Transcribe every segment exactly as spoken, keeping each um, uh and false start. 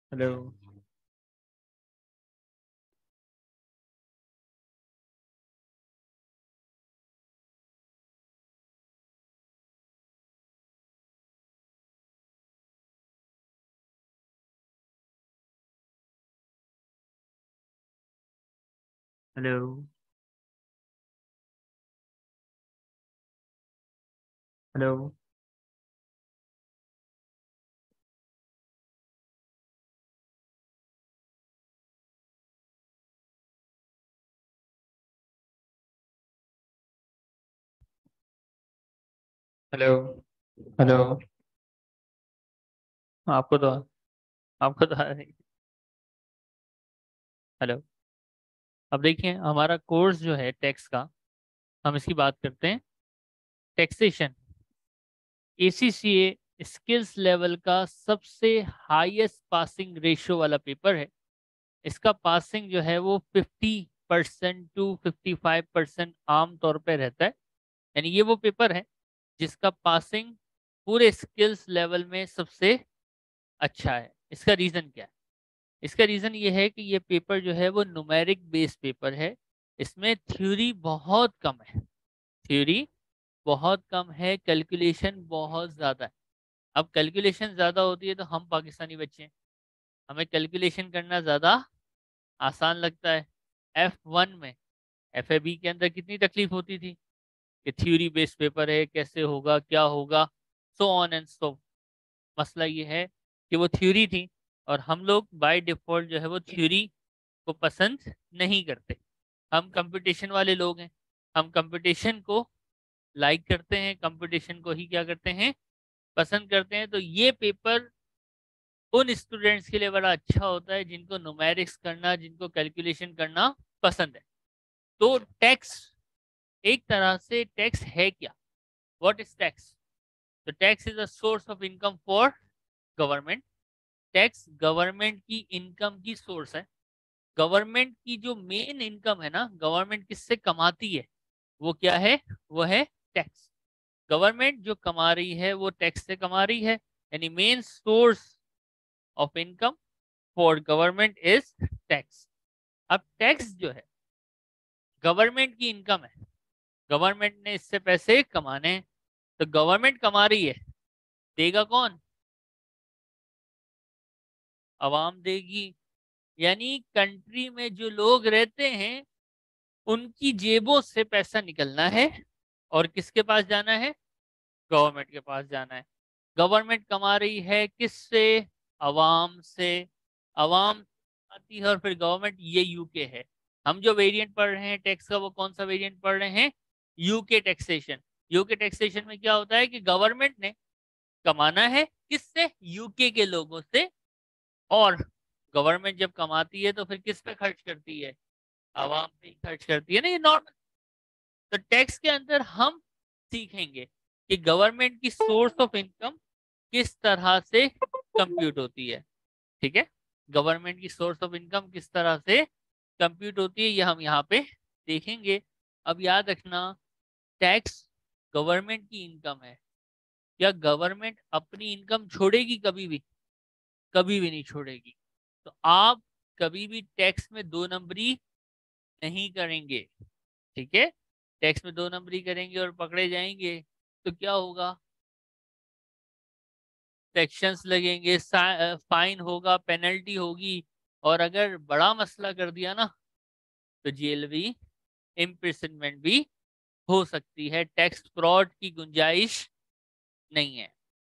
Hello. Hello. Hello. Hello. Hello. आपको तो आपको तो आ रही। हेलो। अब देखिए हमारा कोर्स जो है टैक्स का, हम इसकी बात करते हैं। Taxation A C C A skills level का सबसे हाईएस्ट पासिंग रेशियो वाला पेपर है। इसका पासिंग जो है वो fifty percent to fifty five percent आम तौर पे रहता है। यानी ये वो पेपर है जिसका पासिंग पूरे स्किल्स लेवल में सबसे अच्छा है। इसका रीज़न क्या है? इसका रीज़न ये है कि ये पेपर जो है वो न्यूमेरिक बेस्ड पेपर है। इसमें थ्योरी बहुत कम है। थ्योरी बहुत कम है, कैलकुलेशन बहुत ज़्यादा है। अब कैलकुलेशन ज़्यादा होती है तो हम पाकिस्तानी बच्चे हैं, हमें कैलकुलेशन करना ज़्यादा आसान लगता है। एफ वन में, एफ ए बी के अंदर कितनी तकलीफ होती थी कि थ्योरी बेस्ड पेपर है, कैसे होगा, क्या होगा, सो ऑन एंड सो। मसला ये है कि वो थ्योरी थी और हम लोग बाय डिफॉल्ट जो है वो थ्योरी को पसंद नहीं करते। हम कंपटीशन वाले लोग हैं। हम कंपटीशन को लाइक करते हैं, कंपटीशन को ही क्या करते हैं, पसंद करते हैं। तो ये पेपर उन स्टूडेंट्स के लिए बड़ा अच्छा होता है जिनको न्यूमेरिक्स करना, जिनको कैलकुलेशन करना पसंद है। तो टैक्स, एक तरह से टैक्स है क्या? What is tax? तो tax is a source of income for government. Tax government की इनकम की सोर्स है। गवर्नमेंट की जो मेन इनकम है ना, गवर्नमेंट किससे कमाती है, वो क्या है? वो है टैक्स। गवर्नमेंट जो कमा रही है वो टैक्स से कमा रही है। यानी main source of income for government is tax. अब टैक्स जो है गवर्नमेंट की इनकम है, गवर्नमेंट ने इससे पैसे कमाने हैं। तो गवर्नमेंट कमा रही है, देगा कौन? आवाम देगी। यानी कंट्री में जो लोग रहते हैं उनकी जेबों से पैसा निकलना है और किसके पास जाना है? गवर्नमेंट के पास जाना है। गवर्नमेंट कमा रही है किससे? आवाम से। आवाम आती है और फिर गवर्नमेंट, ये यू के है। हम जो वेरिएंट पढ़ रहे हैं टैक्स का, वो कौन सा वेरिएंट पढ़ रहे हैं? यू के टैक्सेशन। यू के टैक्सेशन में क्या होता है कि गवर्नमेंट ने कमाना है किससे? यू के के लोगों से। और गवर्नमेंट जब कमाती है तो फिर किस पे खर्च करती है? आवाम पे ही खर्च करती है ना, ये नॉर्मल। तो टैक्स के अंदर हम सीखेंगे कि गवर्नमेंट की सोर्स ऑफ इनकम किस तरह से कंप्यूट होती है। ठीक है, गवर्नमेंट की सोर्स ऑफ इनकम किस तरह से कंप्यूट होती है ये हम यहाँ पे देखेंगे। अब याद रखना, टैक्स गवर्नमेंट की इनकम है। क्या गवर्नमेंट अपनी इनकम छोड़ेगी? कभी भी, कभी भी नहीं छोड़ेगी। तो आप कभी भी टैक्स में दो नंबरी नहीं करेंगे। ठीक है, टैक्स में दो नंबरी करेंगे और पकड़े जाएंगे तो क्या होगा? सेक्शंस लगेंगे, फाइन होगा, पेनल्टी होगी। और अगर बड़ा मसला कर दिया ना तो जेल भी, इम्प्रिजनमेंट भी हो सकती है। टैक्स फ्रॉड की गुंजाइश नहीं है।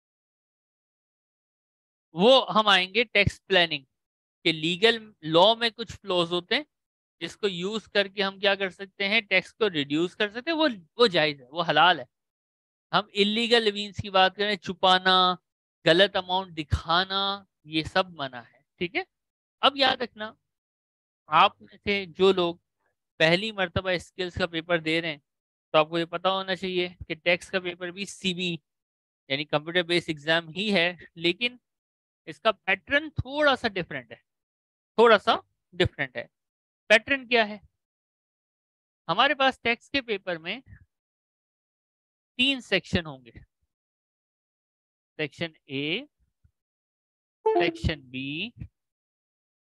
वो हम आएंगे टैक्स प्लानिंग के लीगल लॉ में कुछ फ्लॉज होते हैं जिसको यूज करके हम क्या कर सकते हैं, टैक्स को रिड्यूस कर सकते हैं। वो वो जायज है, वो हलाल है। हम इलीगल मीन्स की बात करें, छुपाना, गलत अमाउंट दिखाना, ये सब मना है। ठीक है। अब याद रखना, आप में से जो लोग पहली मर्तबा स्किल्स का पेपर दे रहे हैं तो आपको ये पता होना चाहिए कि टैक्स का पेपर भी सी बी यानी कंप्यूटर बेस्ड एग्जाम ही है। लेकिन इसका पैटर्न थोड़ा सा डिफरेंट है। थोड़ा सा डिफरेंट है। पैटर्न क्या है? हमारे पास टैक्स के पेपर में तीन सेक्शन होंगे। सेक्शन ए, सेक्शन बी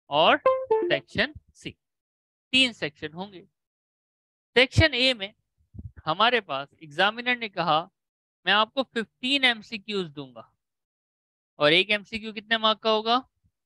और सेक्शन सी, तीन सेक्शन होंगे। सेक्शन ए में हमारे पास एग्जामिनर ने कहा मैं आपको फिफ्टीन एमसीक्यूज दूंगा, और एक एमसीक्यू कितने मार्क का होगा?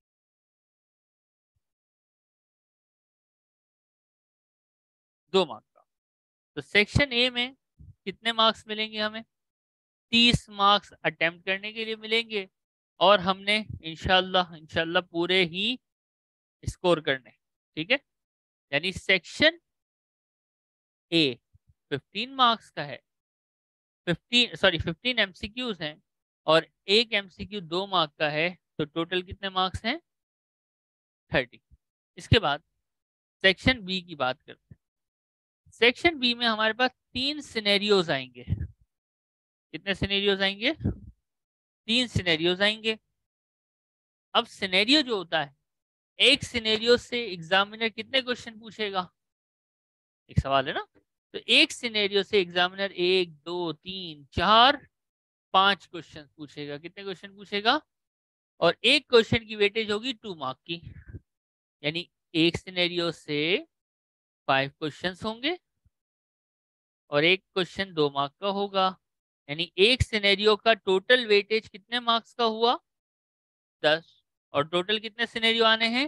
दो मार्क का। तो सेक्शन ए में कितने मार्क्स मिलेंगे हमें? तीस मार्क्स अटेम्प्ट करने के लिए मिलेंगे, और हमने इंशाल्लाह इंशाल्लाह पूरे ही स्कोर करने। ठीक है, यानी सेक्शन ए फिफ्टीन मार्क्स का है, फिफ्टीन सॉरी फिफ्टीन एमसीक्यूज हैं, और एक एमसीक्यू दो मार्क का है, तो टोटल कितने मार्क्स हैं? थर्टी। इसके बाद सेक्शन बी की बात करते हैं। सेक्शन बी में हमारे पास तीन सिनेरियोज आएंगे। कितने सिनेरियोज आएंगे? तीन सिनेरियोज आएंगे। अब सिनेरियो जो होता है, एक सिनेरियो से एग्जामिनर कितने क्वेश्चन पूछेगा? एक सवाल है ना। तो एक सिनेरियो से एग्जामिनर एक दो तीन चार पांच क्वेश्चन पूछेगा। कितने क्वेश्चन पूछेगा? और एक क्वेश्चन की वेटेज होगी टू मार्क की, यानी एक सिनेरियो से फाइव क्वेश्चंस होंगे, और एक क्वेश्चन दो मार्क का होगा, यानी एक सिनेरियो का टोटल वेटेज कितने मार्क्स का हुआ? दस। और टोटल कितने सिनेरियो आने हैं?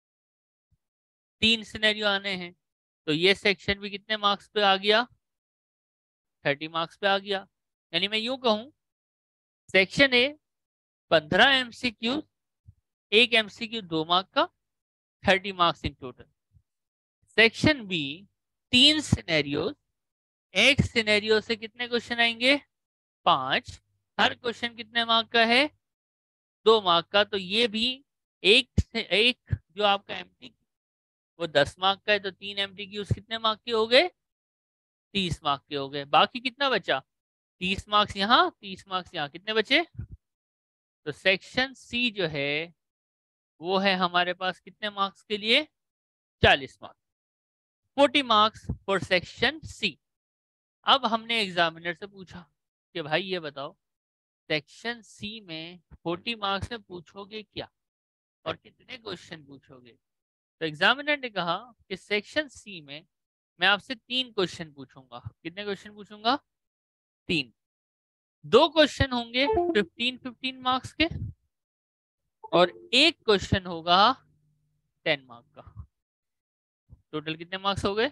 तीन सिनेरियो आने हैं। तो ये सेक्शन भी कितने मार्क्स पे आ गया? थर्टी मार्क्स पे आ गया। यानी मैं यूं कहूं, सेक्शन ए पंद्रह एमसीक्यू, एक एमसीक्यू दो मार्क का, thirty marks in total. Section B तीन सिनेरियोज, एक सिनेरियो से कितने क्वेश्चन आएंगे? पांच। हर क्वेश्चन कितने मार्क का है? दो मार्क का। तो ये भी एक से एक जो आपका एमटी वो दस मार्क का है, तो तीन एमटीक्यूज कितने मार्क के हो गए? तीस मार्क के हो गए। बाकी कितना बचा? तीस मार्क्स यहाँ, तीस मार्क्स यहाँ, कितने बचे? तो सेक्शन सी जो है वो है हमारे पास कितने मार्क्स के लिए? चालीस marks, forty marks for section C. अब हमने एग्जामिनर से पूछा कि भाई ये बताओ, सेक्शन सी में फोर्टी मार्क्स में पूछोगे क्या और कितने क्वेश्चन पूछोगे? तो एग्जामिनर ने कहा कि सेक्शन सी में मैं आपसे तीन क्वेश्चन पूछूंगा। कितने क्वेश्चन पूछूंगा? तीन। दो क्वेश्चन होंगे फिफ्टीन फिफ्टीन मार्क्स के, और एक क्वेश्चन होगा टेन मार्क का। टोटल कितने मार्क्स हो गए?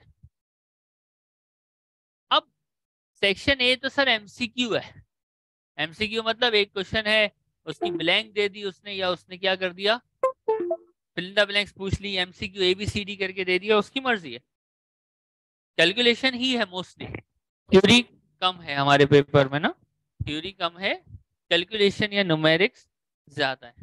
अब सेक्शन ए तो सर एमसीक्यू है। एमसीक्यू मतलब एक क्वेश्चन है, उसकी ब्लैंक दे दी उसने, या उसने क्या कर दिया, फिल इन द ब्लैंक्स पूछ ली, MCQ A B C D करके दे दिया, उसकी मर्जी है। कैलकुलेशन ही है मोस्टली, थ्योरी कम है हमारे पेपर में ना, थ्योरी कम है, कैलकुलेशन या न्यूमेरिक्स ज्यादा है।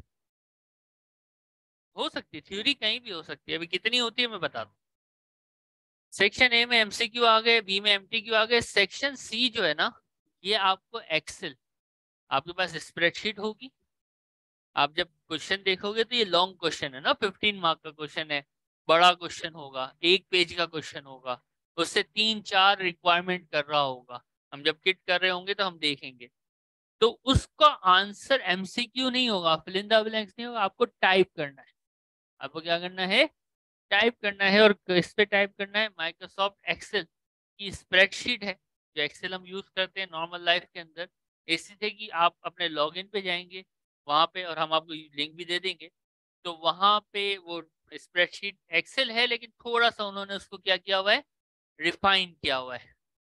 हो सकती है थ्योरी कहीं भी हो सकती है, अभी कितनी होती है मैं बता दूं। सेक्शन ए में एमसीक्यू आ गए, बी में एमटीक्यू आ गए। सेक्शन सी जो है ना, ये आपको एक्सेल, आपके पास स्प्रेडशीट होगी, आप जब क्वेश्चन देखोगे तो ये लॉन्ग क्वेश्चन है ना, फिफ्टीन मार्क का क्वेश्चन है, बड़ा क्वेश्चन होगा, एक पेज का क्वेश्चन होगा, उससे तीन चार रिक्वायरमेंट कर रहा होगा। हम जब किट कर रहे होंगे तो हम देखेंगे, तो उसका आंसर एमसीक्यू नहीं होगा, फिल इन द ब्लैंक्स नहीं होगा, आपको टाइप करना है। आपको क्या करना है? टाइप करना है। और किस पे टाइप करना है? माइक्रोसॉफ्ट एक्सेल की स्प्रेडशीट है, जो एक्सेल हम यूज करते हैं नॉर्मल लाइफ के अंदर। इसी से कि आप अपने लॉगिन पे जाएंगे वहां पे, और हम आपको लिंक भी दे देंगे, तो वहां पे वो स्प्रेडशीट एक्सेल है, लेकिन थोड़ा सा उन्होंने उसको क्या किया हुआ है? रिफाइन किया हुआ है,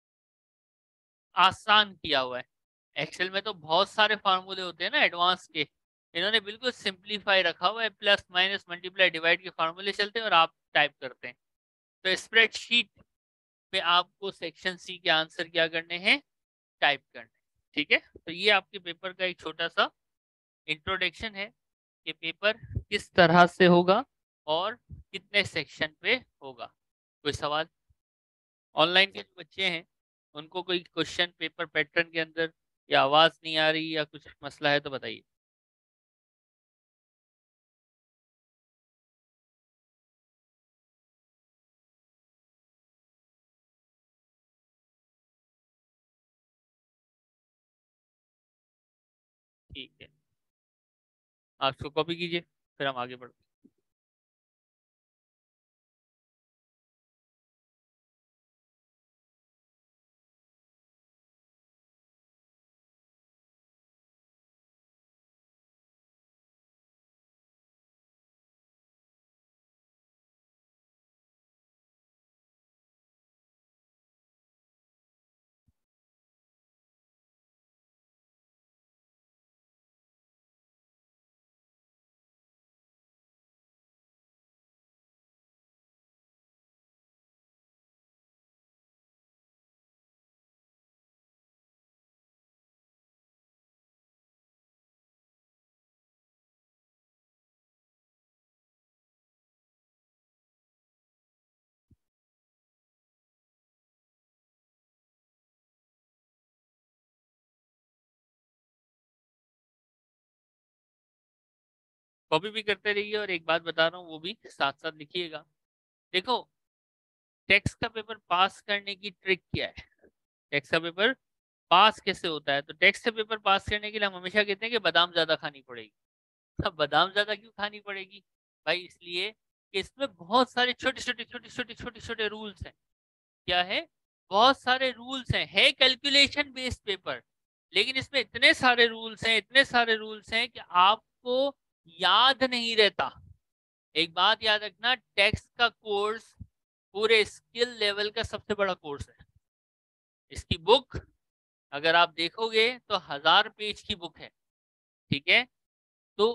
आसान किया हुआ है। एक्सेल में तो बहुत सारे फार्मूले होते हैं ना एडवांस के, इन्होंने बिल्कुल सिंप्लीफाई रखा हुआ है, प्लस माइनस मल्टीप्लाई डिवाइड के फार्मूले चलते हैं और आप टाइप करते हैं। तो स्प्रेडशीट पे आपको सेक्शन सी के आंसर क्या करने हैं? टाइप करने हैं। ठीक है, तो ये आपके पेपर का एक छोटा सा इंट्रोडक्शन है कि पेपर किस तरह से होगा और कितने सेक्शन पे होगा। कोई सवाल? ऑनलाइन के जो बच्चे हैं उनको कोई क्वेश्चन पेपर पैटर्न के अंदर या आवाज नहीं आ रही या कुछ मसला है तो बताइए। ठीक है, आप उसको कॉपी कीजिए, फिर हम आगे बढ़ते हैं। कॉपी भी करते रहिए और एक बात बता रहा हूँ वो भी साथ साथ लिखिएगा। देखो टैक्स का पेपर पास करने की ट्रिक क्या है, टैक्स का पेपर पास कैसे होता है। तो टैक्स का पेपर पास करने के लिए हम हमेशा कहते हैं कि बादाम ज्यादा खानी पड़ेगी। अब बादाम ज्यादा क्यों खानी पड़ेगी भाई, इसलिए कि इसमें बहुत सारे छोटे छोटे छोटे छोटे छोटे छोटे रूल्स हैं। क्या है, बहुत सारे रूल्स हैं, है कैलकुलेशन बेस्ड पेपर, लेकिन इसमें इतने सारे रूल्स हैं, इतने सारे रूल्स हैं कि आपको याद नहीं रहता। एक बात याद रखना, टैक्स का कोर्स पूरे स्किल लेवल का सबसे बड़ा कोर्स है। इसकी बुक अगर आप देखोगे तो हजार पेज की बुक है, ठीक है। तो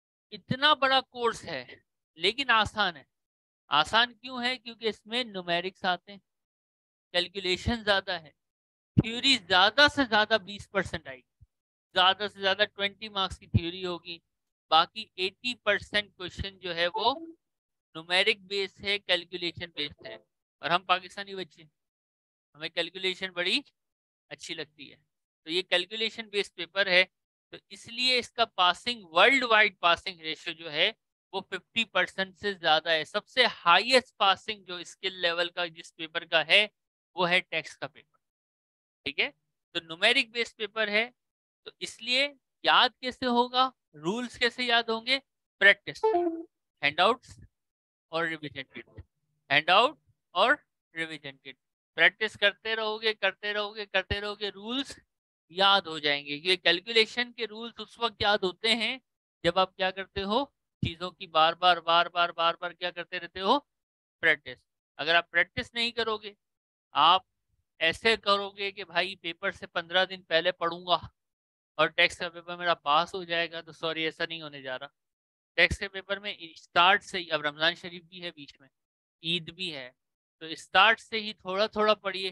इतना बड़ा कोर्स है लेकिन आसान है। आसान क्यों है, क्योंकि इसमें न्यूमेरिक्स आते हैं, कैलकुलेशन ज्यादा है, थ्योरी ज्यादा से ज्यादा बीस परसेंट आएगी, ज्यादा से ज्यादा ट्वेंटी मार्क्स की थ्योरी होगी, बाकी एटी परसेंट क्वेश्चन जो है वो न्यूमेरिक बेस्ड है, कैलकुलेशन बेस्ड है। और हम पाकिस्तानी बच्चे, हमें कैलकुलेशन बड़ी अच्छी लगती है, तो ये कैलकुलेशन बेस्ड पेपर है। तो इसलिए इसका passing, worldwide passing ratio जो है वो फिफ्टी परसेंट से ज्यादा है। सबसे हाईएस्ट पासिंग जो स्किल लेवल का जिस पेपर का है वो है टैक्स का पेपर, ठीक है। तो न्यूमेरिक बेस्ड पेपर है, तो इसलिए याद कैसे होगा, रूल्स कैसे याद होंगे, प्रैक्टिस, हैंडआउट्स और रिवीजन किट, हैंडआउट और रिवीजन किट, प्रैक्टिस करते रहोगे करते रहोगे करते रहोगे, रूल्स याद हो जाएंगे। ये कैलकुलेशन के रूल्स उस वक्त याद होते हैं जब आप क्या करते हो, चीजों की बार बार बार बार बार बार क्या करते रहते हो, प्रैक्टिस। अगर आप प्रैक्टिस नहीं करोगे, आप ऐसे करोगे कि भाई पेपर से पंद्रह दिन पहले पढ़ूंगा और टैक्स का पेपर मेरा पास हो जाएगा, तो सॉरी ऐसा नहीं होने जा रहा। टैक्स के पेपर में स्टार्ट से ही, अब रमजान शरीफ भी है बीच में, ईद भी है, तो स्टार्ट से ही थोड़ा थोड़ा पढ़िए,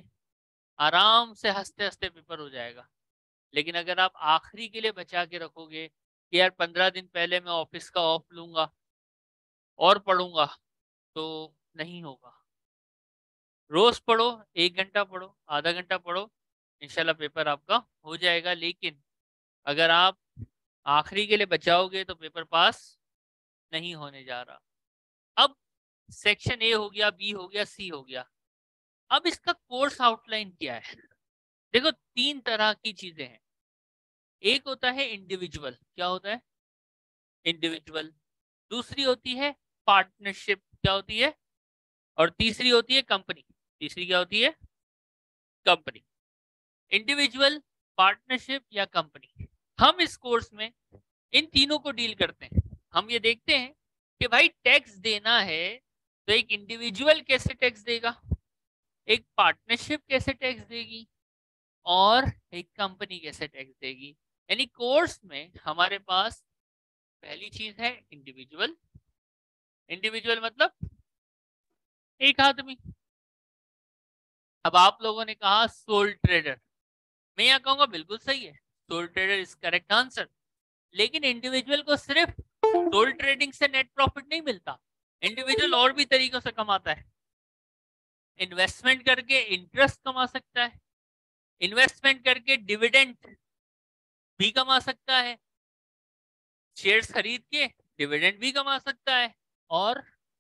आराम से हंसते हंसते पेपर हो जाएगा। लेकिन अगर आप आखिरी के लिए बचा के रखोगे कि यार पंद्रह दिन पहले मैं ऑफिस का ऑफ लूंगा और पढ़ूंगा, तो नहीं होगा। रोज पढ़ो, एक घंटा पढ़ो, आधा घंटा पढ़ो, इंशाल्लाह पेपर आपका हो जाएगा। लेकिन अगर आप आखिरी के लिए बचाओगे तो पेपर पास नहीं होने जा रहा। अब सेक्शन ए हो गया, बी हो गया, सी हो गया। अब इसका कोर्स आउटलाइन क्या है। देखो तीन तरह की चीजें हैं। एक होता है इंडिविजुअल, क्या होता है, इंडिविजुअल। दूसरी होती है पार्टनरशिप, क्या होती है, और तीसरी होती है कंपनी। तीसरी क्या होती है, कंपनी। इंडिविजुअल, पार्टनरशिप या कंपनी, हम इस कोर्स में इन तीनों को डील करते हैं। हम ये देखते हैं कि भाई टैक्स देना है तो एक इंडिविजुअल कैसे टैक्स देगा, एक पार्टनरशिप कैसे टैक्स देगी, और एक कंपनी कैसे टैक्स देगी। यानी कोर्स में हमारे पास पहली चीज है इंडिविजुअल। इंडिविजुअल मतलब एक आदमी। अब आप लोगों ने कहा सोल ट्रेडर, मैं यहाँ कहूंगा बिल्कुल सही है, sole trader is correct answer. लेकिन इंडिविजुअल को सिर्फ सोल ट्रेडिंग से नेट प्रॉफिट नहीं मिलता, इंडिविजुअल और भी तरीकों से कमाता है। इन्वेस्टमेंट करके इंटरेस्ट कमा सकता है, इन्वेस्टमेंट करके डिविडेंड भी कमा सकता है, शेयर्स खरीद के डिविडेंड भी कमा सकता है, और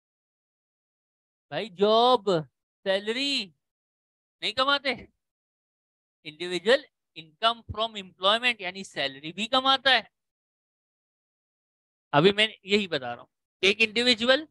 भाई जॉब, सैलरी नहीं कमाते, इंडिविजुअल इनकम फ्रॉम एम्प्लॉयमेंट यानी सैलरी भी कमाता है। अभी मैं यही बता रहा हूँ, एक इंडिविजुअल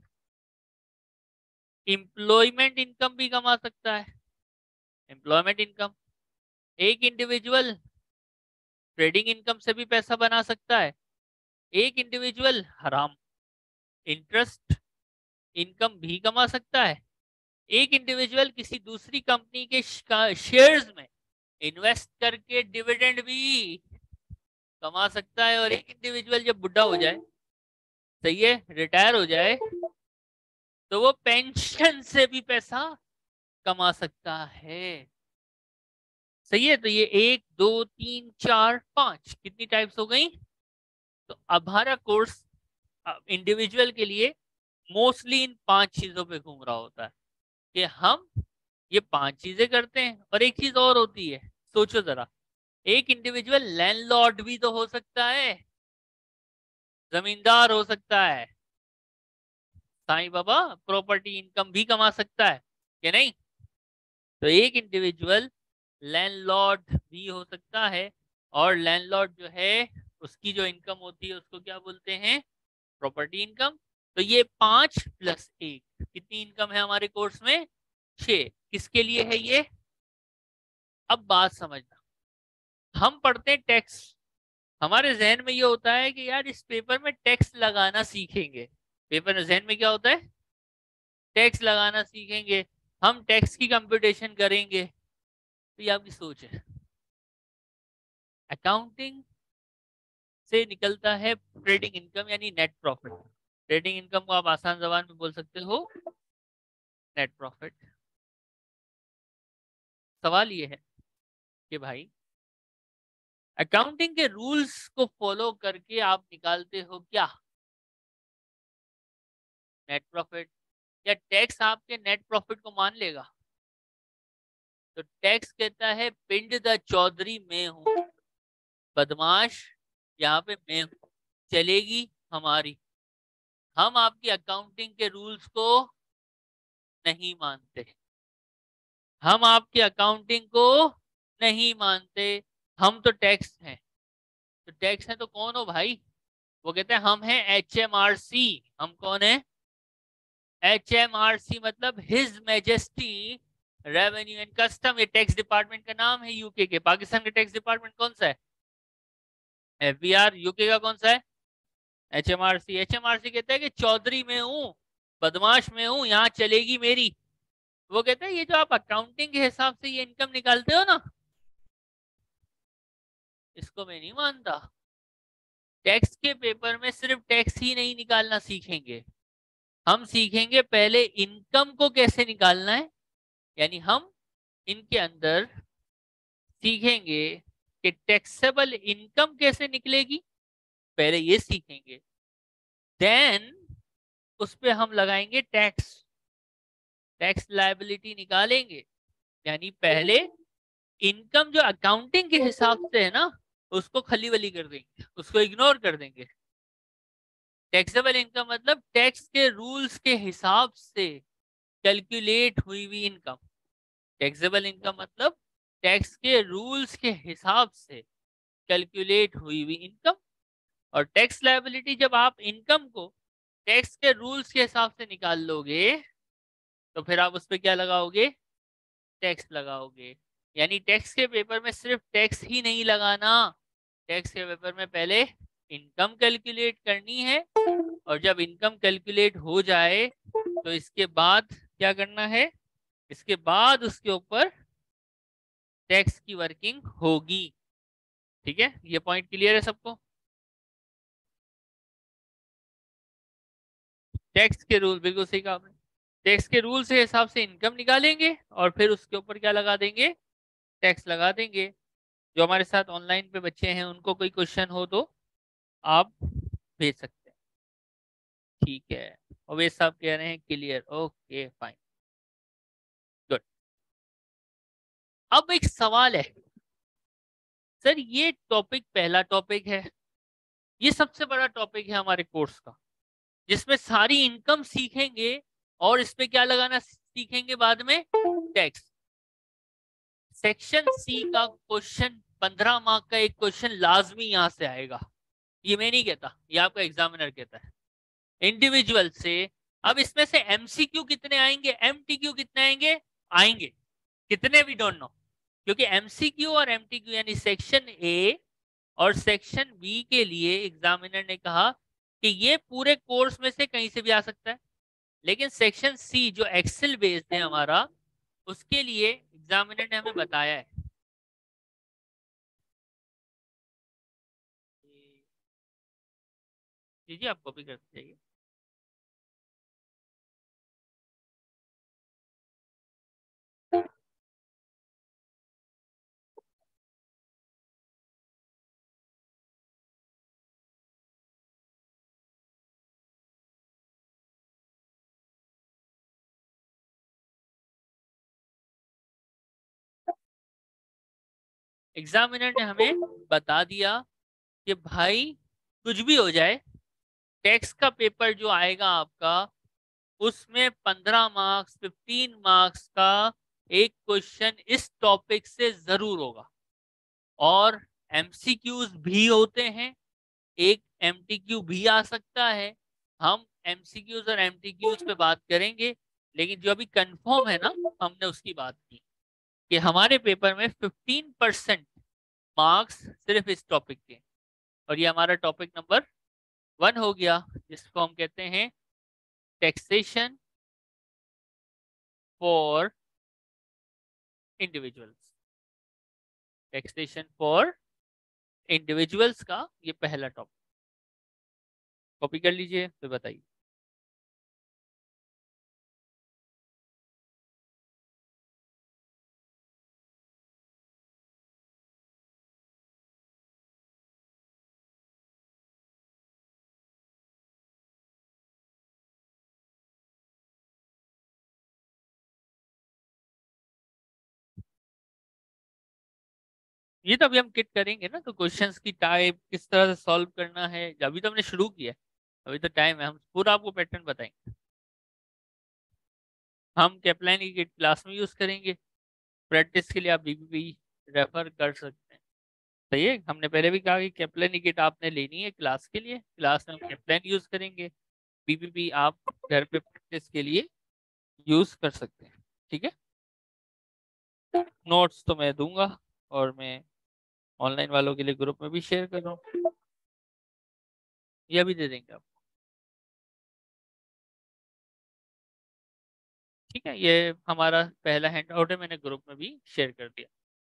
एम्प्लॉयमेंट इनकम भी कमा सकता है, एम्प्लॉयमेंट इनकम। एक इंडिविजुअल ट्रेडिंग इनकम से भी पैसा बना सकता है, एक इंडिविजुअल हराम इंटरेस्ट इनकम भी कमा सकता है, एक इंडिविजुअल किसी दूसरी कंपनी के शेयर्स में इन्वेस्ट करके डिविडेंड भी कमा सकता है, और एक इंडिविजुअल जब बुढ़ा हो जाए, सही है, रिटायर हो जाए, तो वो पेंशन से भी पैसा कमा सकता है। सही है, तो ये एक दो तीन चार पांच कितनी टाइप्स हो गई। तो अब हमारा कोर्स इंडिविजुअल के लिए मोस्टली इन पांच चीजों पे घूम रहा होता है कि हम ये पांच चीजें करते हैं। और एक चीज और होती है, सोचो जरा, एक इंडिविजुअल लैंडलॉर्ड भी तो हो सकता है, जमींदार हो सकता है, साईं बाबा प्रॉपर्टी इनकम भी कमा सकता है कि नहीं? तो एक इंडिविजुअल लैंडलॉर्ड भी हो सकता है, और लैंडलॉर्ड जो है उसकी जो इनकम होती है उसको क्या बोलते हैं? Property income. तो ये पांच प्लस एक कितनी इनकम है हमारे कोर्स में? छह। किसके लिए है ये? अब बात समझना, हम पढ़ते हैं टैक्स, हमारे जहन में ये होता है कि यार इस पेपर में टैक्स लगाना सीखेंगे। पेपर में जहन में क्या होता है? टैक्स लगाना सीखेंगे, हम टैक्स की कंप्यूटेशन करेंगे। तो ये आपकी सोच है। अकाउंटिंग से निकलता है ट्रेडिंग इनकम यानी नेट प्रॉफिट। ट्रेडिंग इनकम को आप आसान जबान में बोल सकते हो नेट प्रॉफिट। सवाल ये है कि भाई अकाउंटिंग के रूल्स को फॉलो करके आप निकालते हो क्या? Net profit. या टैक्स आपके नेट प्रॉफिट को मान लेगा? तो टैक्स कहता है पिंड द चौधरी मैं हूं, बदमाश यहाँ पे मैं हूं, चलेगी हमारी। हम आपकी अकाउंटिंग के रूल्स को नहीं मानते, हम आपकी अकाउंटिंग को नहीं मानते। हम तो टैक्स हैं। तो टैक्स है तो कौन हो भाई? वो कहते हैं हम हैं एच एम आर सी। हम कौन है? एच एम आर सी मतलब his majesty revenue and custom. ये टैक्स डिपार्टमेंट का नाम है यूके के। पाकिस्तान का टैक्स डिपार्टमेंट कौन सा है? F B are. यूके का कौन सा है? H M R C. H M R C कहते हैं कि चौधरी में हूँ, बदमाश में हूँ, यहाँ चलेगी मेरी। वो कहते हैं ये जो आप अकाउंटिंग के हिसाब से ये इनकम निकालते हो ना, इसको मैं नहीं मानता। टैक्स के पेपर में सिर्फ टैक्स ही नहीं निकालना सीखेंगे, हम सीखेंगे पहले इनकम को कैसे निकालना है। यानी हम इनके अंदर सीखेंगे कि टैक्सेबल इनकम कैसे निकलेगी, पहले ये सीखेंगे। देन उस पे हम लगाएंगे टैक्स, टैक्स लायबिलिटी निकालेंगे। यानी पहले इनकम जो अकाउंटिंग के हिसाब से है ना, उसको खली वली कर देंगे, उसको इग्नोर कर देंगे। टैक्सेबल इनकम मतलब टैक्स के रूल्स के हिसाब से कैलकुलेट हुई हुई इनकम। टैक्सेबल इनकम मतलब टैक्स के रूल्स के हिसाब से कैलकुलेट हुई हुई इनकम। और टैक्स लायबिलिटी जब आप इनकम को टैक्स के रूल्स के हिसाब से निकाल लोगे तो फिर आप उस पर क्या लगाओगे? टैक्स लगाओगे। यानी टैक्स के पेपर में सिर्फ टैक्स ही नहीं लगाना, टैक्स के पेपर में पहले इनकम कैलकुलेट करनी है, और जब इनकम कैलकुलेट हो जाए तो इसके बाद क्या करना है? इसके बाद उसके ऊपर टैक्स की वर्किंग होगी। ठीक है, ये पॉइंट क्लियर है सबको? टैक्स के रूल बिल्कुल सही कहा आपने। टैक्स के रूल से हिसाब से इनकम निकालेंगे और फिर उसके ऊपर क्या लगा देंगे? टैक्स लगा देंगे। जो हमारे साथ ऑनलाइन पे बच्चे हैं उनको कोई क्वेश्चन हो तो आप भेज सकते हैं। ठीक है, अवैध साहब कह रहे हैं क्लियर। Okay fine, good. अब एक सवाल है सर, ये टॉपिक पहला टॉपिक है, ये सबसे बड़ा टॉपिक है हमारे कोर्स का, जिसमें सारी इनकम सीखेंगे और इस पे क्या लगाना सीखेंगे बाद में? टैक्स। सेक्शन सी का क्वेश्चन पंद्रह मार्क का एक क्वेश्चन लाजमी यहां से आएगा। ये मैं नहीं कहता, ये आपका एग्जामिनर कहता है इंडिविजुअल से। अब इसमें से एमसीक्यू कितने आएंगे, एमटीक्यू कितने आएंगे? आएंगे कितने भी डोंट नो, क्योंकि एमसीक्यू और एमटीक्यू यानी सेक्शन ए और सेक्शन बी के लिए एग्जामिनर ने कहा कि ये पूरे कोर्स में से कहीं से भी आ सकता है, लेकिन सेक्शन सी जो एक्सेल बेस्ड है हमारा, उसके लिए एग्जामिनर ने हमें बताया है। जी जी, आप कॉपी करते जाइए। एग्जामिनर ने हमें बता दिया कि भाई कुछ भी हो जाए, टैक्स का पेपर जो आएगा आपका, उसमें पंद्रह मार्क्स, फिफ्टीन मार्क्स का एक क्वेश्चन इस टॉपिक से जरूर होगा। और एमसीक्यूज भी होते हैं, एक एमटीक्यू भी आ सकता है। हम एमसीक्यूज और एमटीक्यूज पे बात करेंगे, लेकिन जो अभी कंफर्म है ना, हमने उसकी बात की कि हमारे पेपर में फिफ्टीन परसेंट मार्क्स सिर्फ इस टॉपिक के। और ये हमारा टॉपिक नंबर वन हो गया, जिसको हम कहते हैं taxation for individuals. Taxation for individuals का ये पहला टॉपिक। कॉपी कर लीजिए, फिर बताइए। ये तो अभी हम किट करेंगे ना, तो क्वेश्चंस की टाइप किस तरह से सॉल्व करना है, अभी तो हमने शुरू किया है, अभी तो टाइम है, हम पूरा आपको पैटर्न बताएंगे। हम कैप्लान की किट क्लास में यूज करेंगे, प्रैक्टिस के लिए आप बीबीपी रेफर कर सकते हैं। सही है, हमने पहले भी कहा कि कैप्लान की किट आपने लेनी है क्लास के लिए, क्लास में हम कैप्लान यूज करेंगे, बीबीपी आप घर पे प्रैक्टिस के लिए यूज कर सकते हैं। ठीक है, नोट्स तो मैं दूंगा, और मैं ऑनलाइन वालों के लिए ग्रुप में भी शेयर कर रहा हूँ, ये भी दे देंगे आप। ठीक है, ये हमारा पहला हैंड आउट है, मैंने ग्रुप में भी शेयर कर दिया।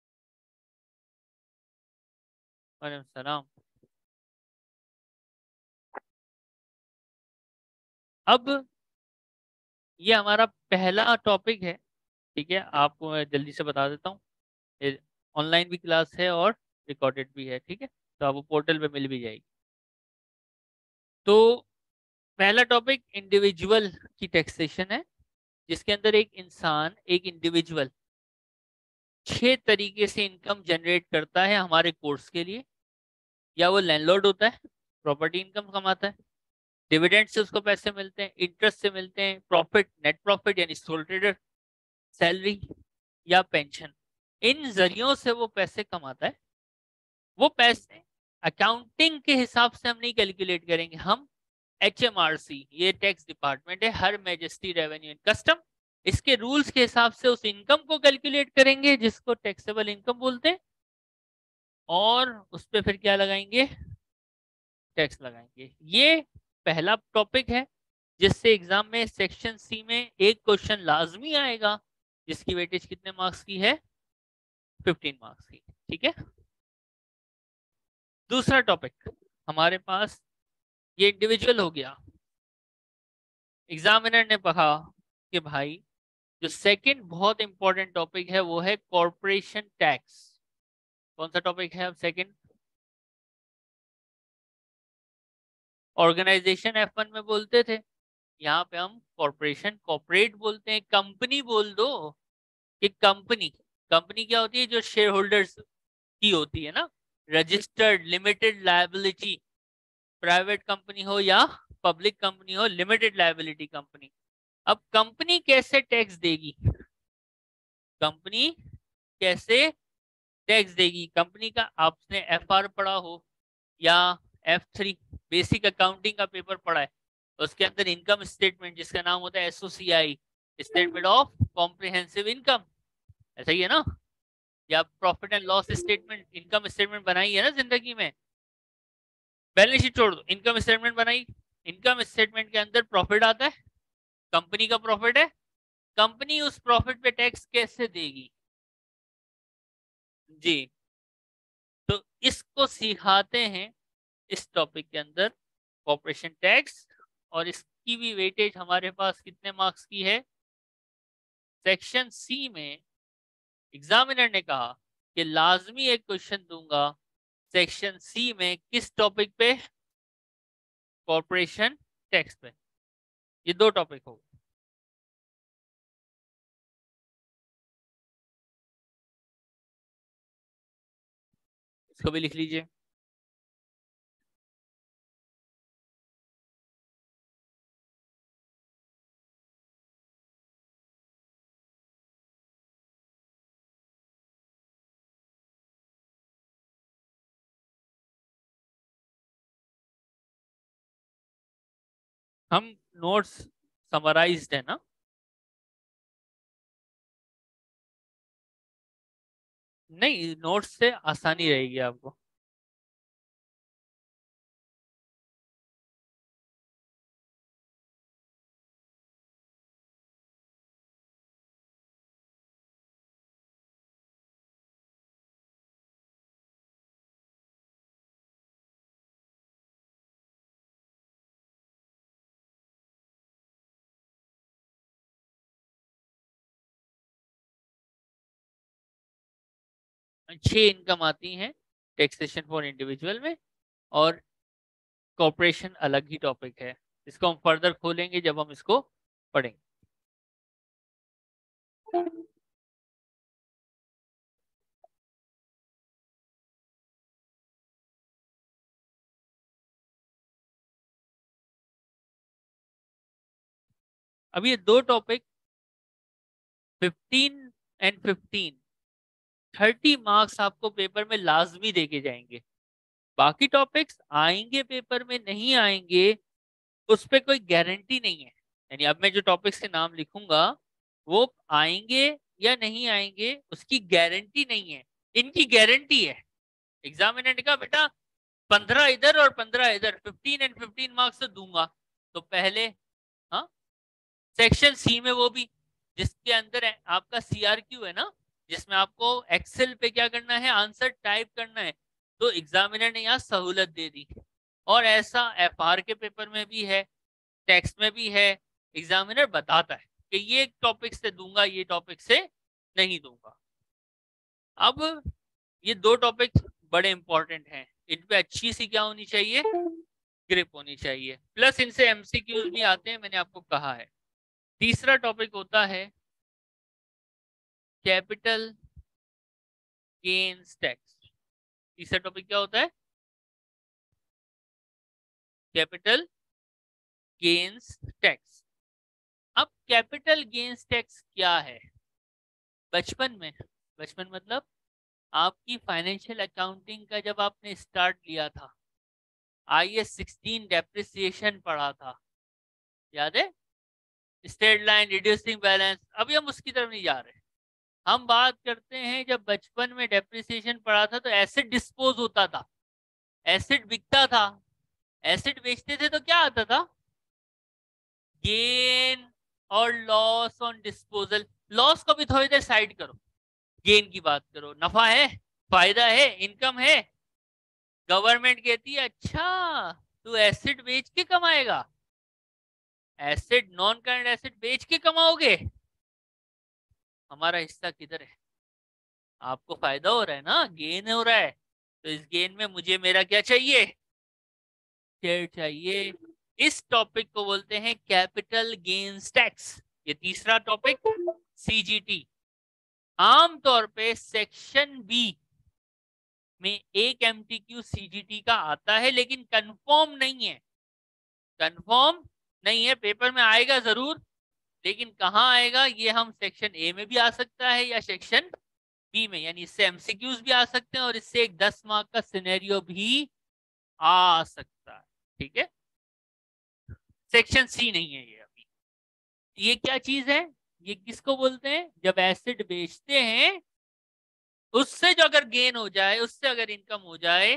वालेकुम सलाम। अब ये हमारा पहला टॉपिक है। ठीक है, आपको मैं जल्दी से बता देता हूँ, ये ऑनलाइन भी क्लास है और रिकॉर्डेड भी है। ठीक है, तो आपको पोर्टल पे मिल भी जाएगी। तो पहला टॉपिक इंडिविजुअल की टैक्सेशन है, जिसके अंदर एक इंसान, एक इंडिविजुअल छह तरीके से इनकम जनरेट करता है हमारे कोर्स के लिए। या वो लैंडलॉर्ड होता है, प्रॉपर्टी इनकम कमाता है, डिविडेंड से उसको पैसे मिलते हैं, इंटरेस्ट से मिलते हैं, प्रॉफिट, नेट प्रॉफिट यानी सोल ट्रेडर, सैलरी या पेंशन, इन जरियों से वो पैसे कमाता है। वो पैसे अकाउंटिंग के हिसाब से हम नहीं कैलकुलेट करेंगे, हम एच एम आर सी, ये टैक्स डिपार्टमेंट है, her majesty revenue and custom, इसके रूल्स के हिसाब से उस इनकम को कैलकुलेट करेंगे जिसको टैक्सेबल इनकम बोलते हैं, और उस पर फिर क्या लगाएंगे, टैक्स लगाएंगे। ये पहला टॉपिक है, जिससे एग्जाम में सेक्शन सी में एक क्वेश्चन लाजमी आएगा, जिसकी वेटेज कितने मार्क्स की है, फिफ्टीन मार्क्स की। ठीक है, दूसरा टॉपिक हमारे पास ये इंडिविजुअल हो गया। एग्जामिनर ने कहा कि भाई जो सेकंड बहुत इंपॉर्टेंट टॉपिक है वो है कॉरपोरेशन टैक्स। कौन सा टॉपिक है अब सेकंड? ऑर्गेनाइजेशन एफ वन में बोलते थे, यहाँ पे हम कॉरपोरेशन, कॉर्पोरेट बोलते हैं, कंपनी बोल दो कि कंपनी। कंपनी क्या होती है, जो शेयर होल्डर्स की होती है ना, registered limited liability, private company हो या पब्लिक कंपनी हो, लिमिटेड लायबिलिटी कंपनी। अब कंपनी कैसे टैक्स देगी, कंपनी कैसे टैक्स देगी, कंपनी का आपने एफ आर पढ़ा हो या एफ थ्री बेसिक अकाउंटिंग का पेपर पढ़ा है, उसके अंदर इनकम स्टेटमेंट जिसका नाम होता है S O C I, statement of comprehensive income, ऐसा ही है ना, या profit and loss statement, income statement बनाई है ना जिंदगी में, बैलेंस शीट छोड़ दो, इनकम स्टेटमेंट बनाई, इनकम स्टेटमेंट के अंदर प्रॉफिट आता है, कंपनी का प्रॉफिट है, कंपनी उस प्रॉफिट पे टैक्स कैसे देगी जी। तो इसको सिखाते हैं इस टॉपिक के अंदर, कॉर्पोरेशन टैक्स, और इसकी भी वेटेज हमारे पास कितने मार्क्स की है, सेक्शन सी में एग्जामिनर ने कहा कि लाजमी एक क्वेश्चन दूंगा सेक्शन सी में, किस टॉपिक पे, कॉर्पोरेशन टैक्स पे। ये दो टॉपिक हो, इसको भी लिख लीजिए। हम नोट्स समराइज्ड है ना? नहीं, नोट्स से आसानी रहेगी आपको। छह इनकम आती हैं टैक्सेशन फॉर इंडिविजुअल में, और कॉर्पोरेशन अलग ही टॉपिक है, इसको हम फर्दर खोलेंगे जब हम इसको पढ़ेंगे। अब ये दो topic fifteen and fifteen, thirty marks आपको पेपर में लाजमी देके जाएंगे। बाकी टॉपिक्स आएंगे पेपर में, नहीं आएंगे उस पर कोई गारंटी नहीं है। यानी अब मैं जो टॉपिक्स के नाम लिखूंगा वो आएंगे या नहीं आएंगे उसकी गारंटी नहीं है, इनकी गारंटी है। एग्जामिनर ने कहा बेटा पंद्रह इधर और पंद्रह इधर, फिफ्टीन एंड फिफ्टीन मार्क्स तो दूंगा। तो पहले, हाँ, सेक्शन सी में वो भी जिसके अंदर है, आपका सीआरक्यू है ना, जिसमें आपको एक्सेल पे क्या करना है, आंसर टाइप करना है, तो एग्जामिनर ने यहाँ सहूलत दे दी। और ऐसा एफआर के पेपर में भी है, टेक्स्ट में भी है, एग्जामिनर बताता है कि ये टॉपिक से दूंगा, ये टॉपिक से नहीं दूंगा। अब ये दो टॉपिक बड़े इंपॉर्टेंट हैं, इन पे अच्छी सी क्या होनी चाहिए, ग्रिप होनी चाहिए, प्लस इनसे एमसीक्यूज भी आते हैं, मैंने आपको कहा है। तीसरा टॉपिक होता है कैपिटल गेन्स टैक्स। तीसरा टॉपिक क्या होता है, कैपिटल गेन्स टैक्स। अब कैपिटल गेन्स टैक्स क्या है? बचपन में, बचपन मतलब आपकी फाइनेंशियल अकाउंटिंग का जब आपने स्टार्ट लिया था, आई एस सिक्सटीन डेप्रिसिएशन पढ़ा था, याद है? स्ट्रेट लाइन, रिड्यूसिंग बैलेंस, अभी हम उसकी तरफ नहीं जा रहे। हम बात करते हैं जब बचपन में डेप्रिसिएशन पढ़ा था तो एसिड डिस्पोज होता था, एसिड बिकता था, एसिड बेचते थे तो क्या आता था, गेन और लॉस ऑन डिस्पोजल। लॉस को भी थोड़ी देर साइड करो, गेन की बात करो, नफा है, फायदा है, इनकम है। गवर्नमेंट कहती है अच्छा तू एसिड बेच के कमाएगा, एसिड नॉन करंट एसिड बेच के कमाओगे, हमारा हिस्सा किधर है? आपको फायदा हो रहा है ना, गेन हो रहा है, तो इस गेन में मुझे मेरा क्या चाहिए, शेयर चाहिए। इस टॉपिक को बोलते हैं कैपिटल गेन्स टैक्स। ये तीसरा टॉपिक सीजीटी। आमतौर पे सेक्शन बी में एक एमटीक्यू सीजीटी का आता है, लेकिन कंफर्म नहीं है, कंफर्म नहीं है, पेपर में आएगा जरूर, लेकिन कहाँ आएगा ये हम सेक्शन ए में भी आ सकता है या सेक्शन बी में, यानी इससे एमसीक्यूज भी आ सकते हैं और इससे एक दस मार्क का सिनेरियो भी आ सकता है। ठीक है, सेक्शन सी नहीं है ये अभी। ये क्या चीज है, ये किसको बोलते हैं, जब एसिड बेचते हैं उससे जो अगर गेन हो जाए, उससे अगर इनकम हो जाए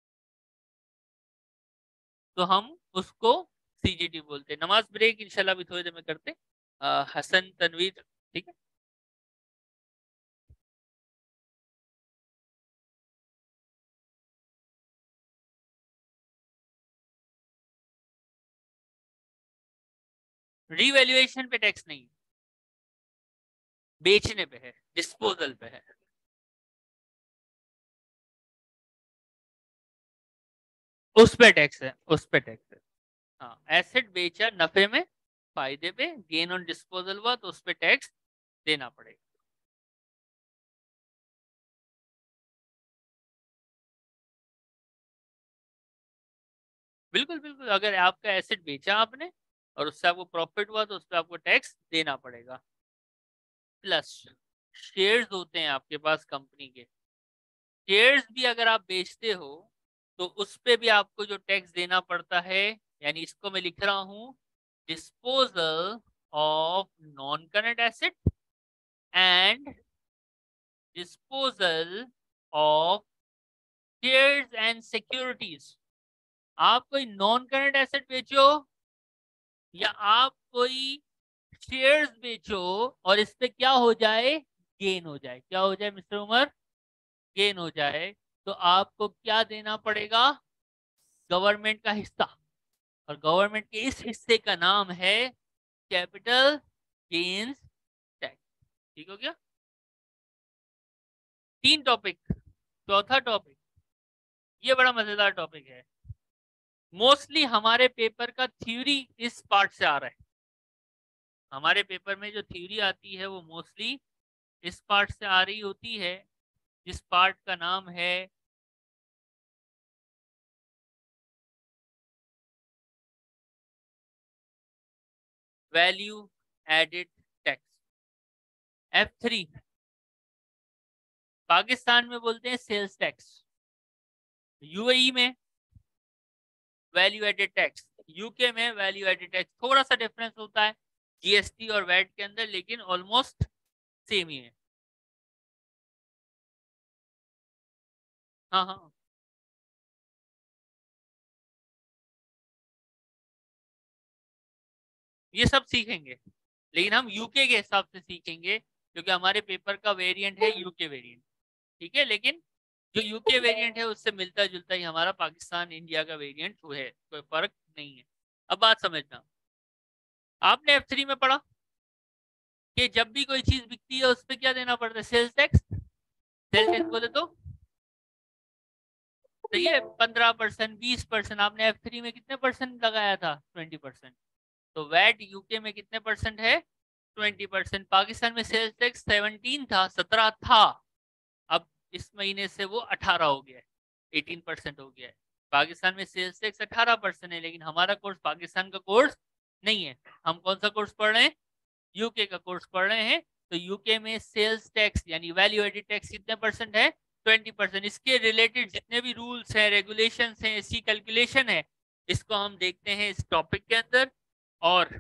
तो हम उसको सीजीटी बोलते हैं। नमाज ब्रेक इंशाल्लाह भी थोड़ी देर में करते। आ, हसन तनवीर, ठीक है। रीवैल्यूएशन पे टैक्स नहीं, बेचने पे है, डिस्पोजल पे है। उस पे टैक्स है, उस पे टैक्स है। हाँ, एसेट बेचा नफे में, फायदे पे, गेन ऑन डिस्पोजल हुआ तो उस पे टैक्स देना पड़ेगा। बिल्कुल बिल्कुल, अगर आपका एसेट बेचा आपने और उससे आपको प्रॉफिट हुआ तो उस पर आपको टैक्स देना पड़ेगा। प्लस शेयर्स होते हैं आपके पास कंपनी के, शेयर्स भी अगर आप बेचते हो तो उस पे भी आपको जो टैक्स देना पड़ता है, यानी इसको मैं लिख रहा हूं disposal of non-current asset and disposal of shares and securities. आप कोई नॉन करंट एसेट बेचो या आप कोई शेयर्स बेचो और इस पे क्या हो जाए, गेन हो जाए, क्या हो जाए मिस्टर उमर, गेन हो जाए, तो आपको क्या देना पड़ेगा, गवर्नमेंट का हिस्सा, और गवर्नमेंट के इस हिस्से का नाम है कैपिटल गेन्स टैक्स। ठीक हो गया, तीन टॉपिक। चौथा टॉपिक, ये बड़ा मजेदार टॉपिक है, मोस्टली हमारे पेपर का थ्योरी इस पार्ट से आ रहा है। हमारे पेपर में जो थ्योरी आती है वो मोस्टली इस पार्ट से आ रही होती है, जिस पार्ट का नाम है value added tax, F three. Pakistan में बोलते हैं सेल्स टैक्स, यूएई में वैल्यू एडेड टैक्स, यूके में वैल्यू एडेड टैक्स। थोड़ा सा डिफरेंस होता है जीएसटी और वैट के अंदर, लेकिन ऑलमोस्ट सेम ही है। हाँ हाँ, ये सब सीखेंगे, लेकिन हम यूके के हिसाब से सीखेंगे, क्योंकि हमारे पेपर का वेरिएंट है यूके वेरिएंट। ठीक है, लेकिन जो यूके वेरिएंट है उससे मिलता जुलता ही हमारा पाकिस्तान इंडिया का वेरिएंट है, कोई फर्क नहीं है। अब बात समझना, आपने एफ थ्री में पढ़ा कि जब भी कोई चीज बिकती है उस पर क्या देना पड़ता है, सेल्स टैक्स। सेल्स टैक्स बोले तो तो ये पंद्रह परसेंट बीस परसेंट, आपने एफ थ्री में कितने परसेंट लगाया था, ट्वेंटी परसेंट। तो वैट यूके में कितने परसेंट है, ट्वेंटी परसेंट। पाकिस्तान में सेल्स टैक्स सेवनटीन था, सत्रह था, अब इस महीने से वो अठारह हो गया है, एटीन परसेंट हो गया है। पाकिस्तान में सेल्स टैक्स अठारह परसेंट है, लेकिन हमारा कोर्स पाकिस्तान का कोर्स नहीं है। हम कौन सा कोर्स पढ़ रहे हैं, यूके का कोर्स पढ़ रहे हैं। तो यूके में सेल्स टैक्स यानी वैल्यू एडेड टैक्स कितने परसेंट है, ट्वेंटी परसेंट। इसके रिलेटेड जितने भी रूल्स हैं, रेगुलेशंस हैं, इसकी कैलकुलेशन है, इसको हम देखते हैं इस टॉपिक के अंदर। और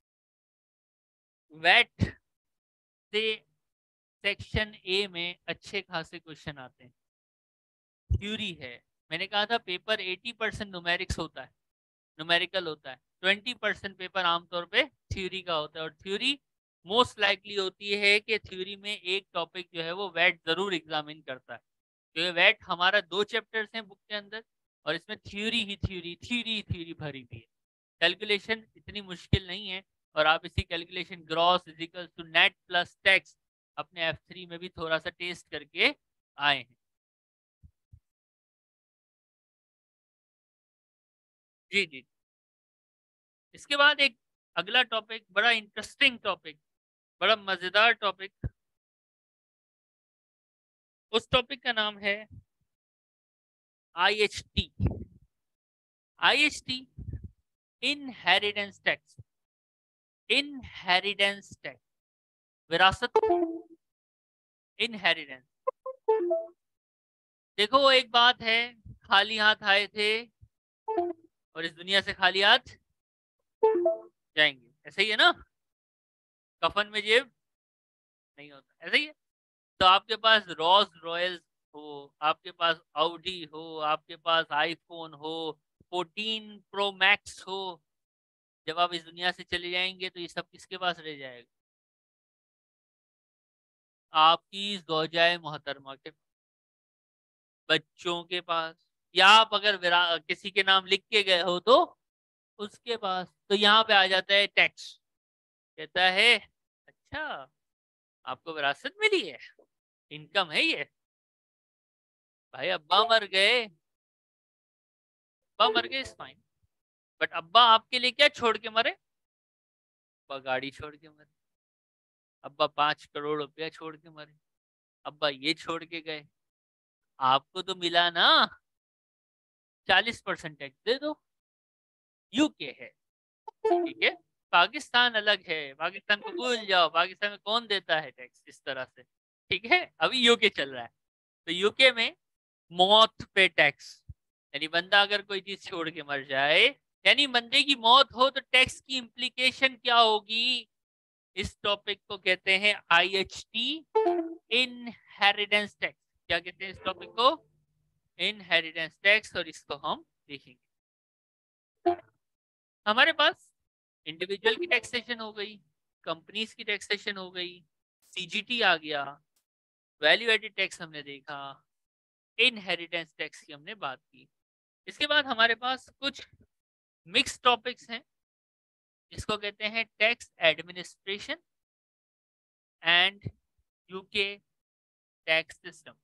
वैट से सेक्शन ए में अच्छे खासे क्वेश्चन आते हैं, थ्योरी है। मैंने कहा था पेपर अस्सी परसेंट न्यूमेरिक्स होता है, न्यूमेरिकल होता है, ट्वेंटी परसेंट पेपर आमतौर पे थ्योरी का होता है। और थ्योरी मोस्ट लाइकली होती है कि थ्योरी में एक टॉपिक जो है वो वैट जरूर एग्जामिन करता है, क्योंकि वैट हमारा दो चैप्टर्स हैं बुक के अंदर, और इसमें थ्योरी ही थ्योरी थ्योरी थ्योरी भरी हुई है। कैलकुलेशन इतनी मुश्किल नहीं है, और आप इसी calculation gross equals to net plus tax अपने एफ थ्री में भी थोड़ा सा टेस्ट करके आए हैं। जी जी, इसके बाद एक अगला टॉपिक, बड़ा इंटरेस्टिंग टॉपिक, बड़ा मजेदार टॉपिक, उस टॉपिक का नाम है I H T. I H T, inheritance tax, inheritance tax, विरासत, इनहेरिटेंस। देखो वो एक बात है, खाली हाथ आए थे और इस दुनिया से खाली हाथ जाएंगे, ऐसा ही है ना, कफन में जेब नहीं होता, ऐसा ही है। तो आपके पास रोल्स रॉयल्स हो, आपके पास ऑडी हो, आपके पास आईफोन हो, फोर्टीन प्रो मैक्स हो, जब आप इस दुनिया से चले जाएंगे तो ये सब किसके पास रह जाएगा, आपकी ज़ौजाए मोहतरमा के, बच्चों के पास, या आप अगर विरा- किसी के नाम लिख के गए हो तो उसके पास। तो यहाँ पे आ जाता है टैक्स, कहता है अच्छा आपको विरासत मिली है, इनकम है ये, भाई अब्बा मर गए, अब्बा मर गए इस फाइन, बट अब्बा आपके लिए क्या छोड़ के मरे, अब्बा गाड़ी छोड़ के मरे, अब्बा पांच करोड़ रुपया छोड़ के मरे, अब्बा ये छोड़ के गए, आपको तो मिला ना चालीस परसेंट टैक्स दे दो। यूके है, ठीक है, पाकिस्तान अलग है, पाकिस्तान को भूल जाओ, पाकिस्तान में कौन देता है टैक्स इस तरह से, ठीक है, अभी यूके चल रहा है। तो यूके में मौत पे टैक्स, यानी बंदा अगर कोई चीज छोड़ के मर जाए यानी बंदे की मौत हो तो टैक्स की इम्प्लीकेशन क्या होगी, इस टॉपिक को कहते हैं I H T, inheritance tax. क्या कहते हैं इस टॉपिक को, इनहेरिटेंस टैक्स। और इसको हम देखेंगे। हमारे पास इंडिविजुअल की टैक्सेशन हो गई, कंपनीज की टैक्सेशन हो गई, सीजीटी आ गया, वैल्यू एडेड टैक्स हमने देखा, इनहेरिटेंस टैक्स की हमने बात की। इसके बाद हमारे पास कुछ मिक्स टॉपिक्स हैं जिसको कहते हैं tax administration and UK tax system.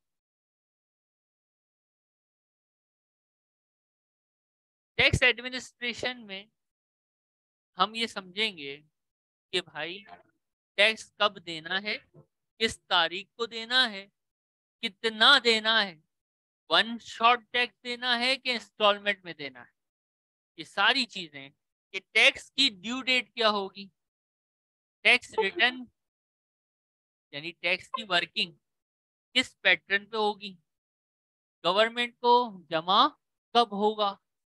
Tax administration में हम ये समझेंगे कि भाई टैक्स कब देना है, किस तारीख को देना है, कितना देना है, वन शॉट टैक्स देना है कि इंस्टॉलमेंट में देना है, ये सारी चीजें। कि टैक्स की ड्यू डेट क्या होगी, टैक्स रिटर्न यानी टैक्स की वर्किंग किस पैटर्न पे होगी, गवर्नमेंट को जमा कब होगा,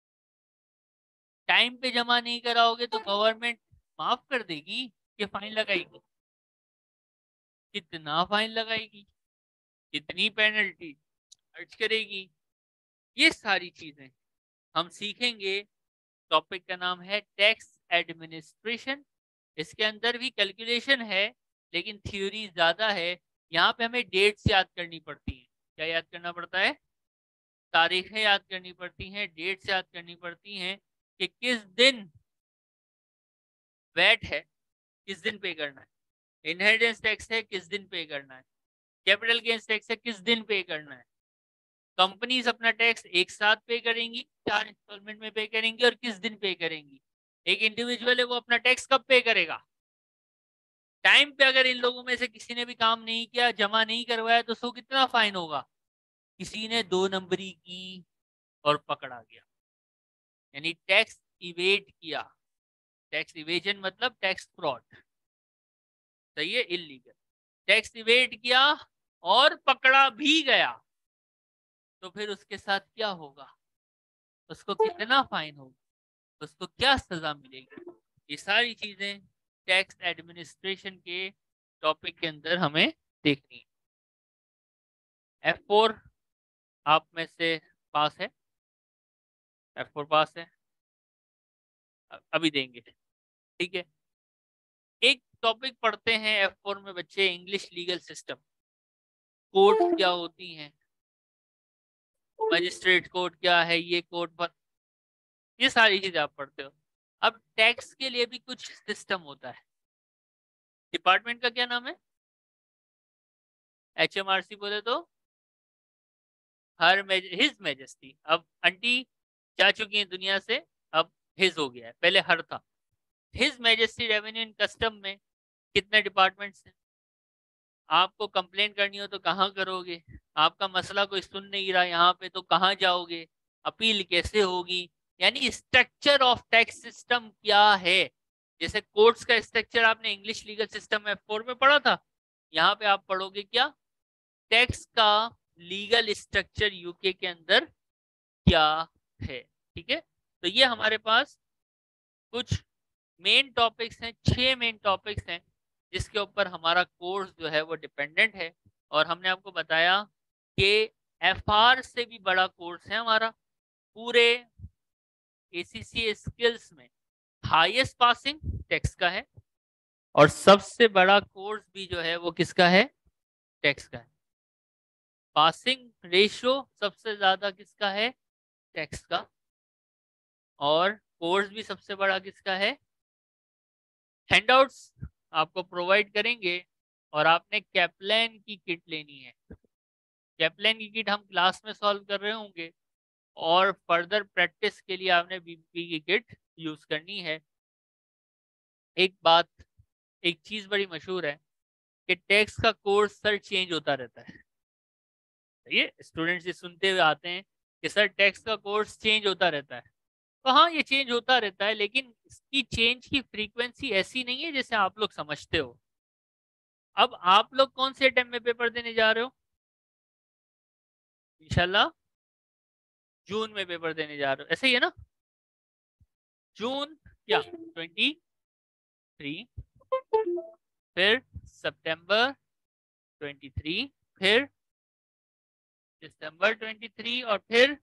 टाइम पे जमा नहीं कराओगे तो गवर्नमेंट माफ कर देगी कि फाइन लगाएगी, कितना फाइन लगाएगी, कितनी पेनल्टी चार्ज करेगी, ये सारी चीजें हम सीखेंगे। टॉपिक का नाम है टैक्स एडमिनिस्ट्रेशन। इसके अंदर भी कैलकुलेशन है लेकिन थ्योरी ज्यादा है। यहाँ पे हमें डेट्स याद करनी पड़ती है। क्या याद करना पड़ता है, तारीखें याद करनी पड़ती हैं, डेट्स याद करनी पड़ती हैं कि किस दिन वैट है, किस दिन पे करना है, इनहेरिटेंस टैक्स है किस दिन पे करना है, कैपिटल गेन्स टैक्स है किस दिन पे करना है। कंपनीज अपना टैक्स एक साथ पे करेंगी, चार इंस्टॉलमेंट में पे करेंगी, और किस दिन पे करेंगी। एक इंडिविजुअल है वो अपना टैक्स कब पे करेगा, टाइम पे। अगर इन लोगों में से किसी ने भी काम नहीं किया, जमा नहीं करवाया, तो सो कितना फाइन होगा, किसी ने दो नंबरी की और पकड़ा गया, यानी टैक्स इवेट किया। टैक्स इवेजन मतलब टैक्स फ्रॉड, सही है, इलीगल। टैक्स इवेट किया और पकड़ा भी गया तो फिर उसके साथ क्या होगा, उसको कितना फाइन होगा, उसको क्या सजा मिलेगी, ये सारी चीजें टैक्स एडमिनिस्ट्रेशन के टॉपिक के अंदर हमें देखनी है। एफ फोर आप में से पास है, एफ फोर पास है, अभी देंगे, ठीक है। एक टॉपिक पढ़ते हैं एफ फोर में बच्चे, इंग्लिश लीगल सिस्टम। कोर्ट क्या होती हैं, मजिस्ट्रेट कोर्ट क्या है, ये कोर्ट पर, ये सारी चीजें आप पढ़ते हो। अब टैक्स के लिए भी कुछ सिस्टम होता है। डिपार्टमेंट का क्या नाम है, एच एम आर सी बोले तो हर हिज मैजेस्टी। अब आंटी जा चुकी हैं दुनिया से, अब हिज हो गया है, पहले हर था। His majesty revenue and custom में कितने डिपार्टमेंट्स हैं। आपको कंप्लेन करनी हो तो कहाँ करोगे, आपका मसला कोई सुन नहीं रहा यहाँ पे तो कहाँ जाओगे, अपील कैसे होगी, यानी स्ट्रक्चर ऑफ टैक्स सिस्टम क्या है। जैसे कोर्ट्स का स्ट्रक्चर आपने इंग्लिश लीगल सिस्टम में फोर में पढ़ा था, यहाँ पे आप पढ़ोगे क्या, टैक्स का लीगल स्ट्रक्चर यूके के अंदर क्या है। ठीक है, तो ये हमारे पास कुछ मेन टॉपिक्स हैं, छह मेन टॉपिक्स हैं जिसके ऊपर हमारा कोर्स जो है वो डिपेंडेंट है। और हमने आपको बताया कि एफ आर से भी बड़ा कोर्स है हमारा, पूरे ए सी सी स्किल्स में हाईएस्ट पासिंग टैक्स का है, और सबसे बड़ा कोर्स भी जो है वो किसका है, टैक्स का है। पासिंग रेशियो सबसे ज्यादा किसका है, टैक्स का, और कोर्स भी सबसे बड़ा किसका है। हैंडआउट्स आपको प्रोवाइड करेंगे और आपने कैप्लान की किट लेनी है। कैप्लान की किट हम क्लास में सॉल्व कर रहे होंगे और फर्दर प्रैक्टिस के लिए आपने बीपी की किट यूज करनी है। एक बात, एक चीज बड़ी मशहूर है कि टैक्स का कोर्स सर चेंज होता रहता है। ये स्टूडेंट्स ये सुनते हुए आते हैं कि सर टैक्स का कोर्स चेंज होता रहता है। तो हाँ, ये चेंज होता रहता है, लेकिन इसकी चेंज की फ्रीक्वेंसी ऐसी नहीं है जैसे आप लोग समझते हो। अब आप लोग कौन से टाइम में पेपर देने जा रहे हो, इंशाल्लाह जून में पेपर देने जा रहे हो, ऐसे ही है ना। जून क्या ट्वेंटी थ्री, फिर सितंबर ट्वेंटी थ्री, फिर दिसंबर ट्वेंटी थ्री, और फिर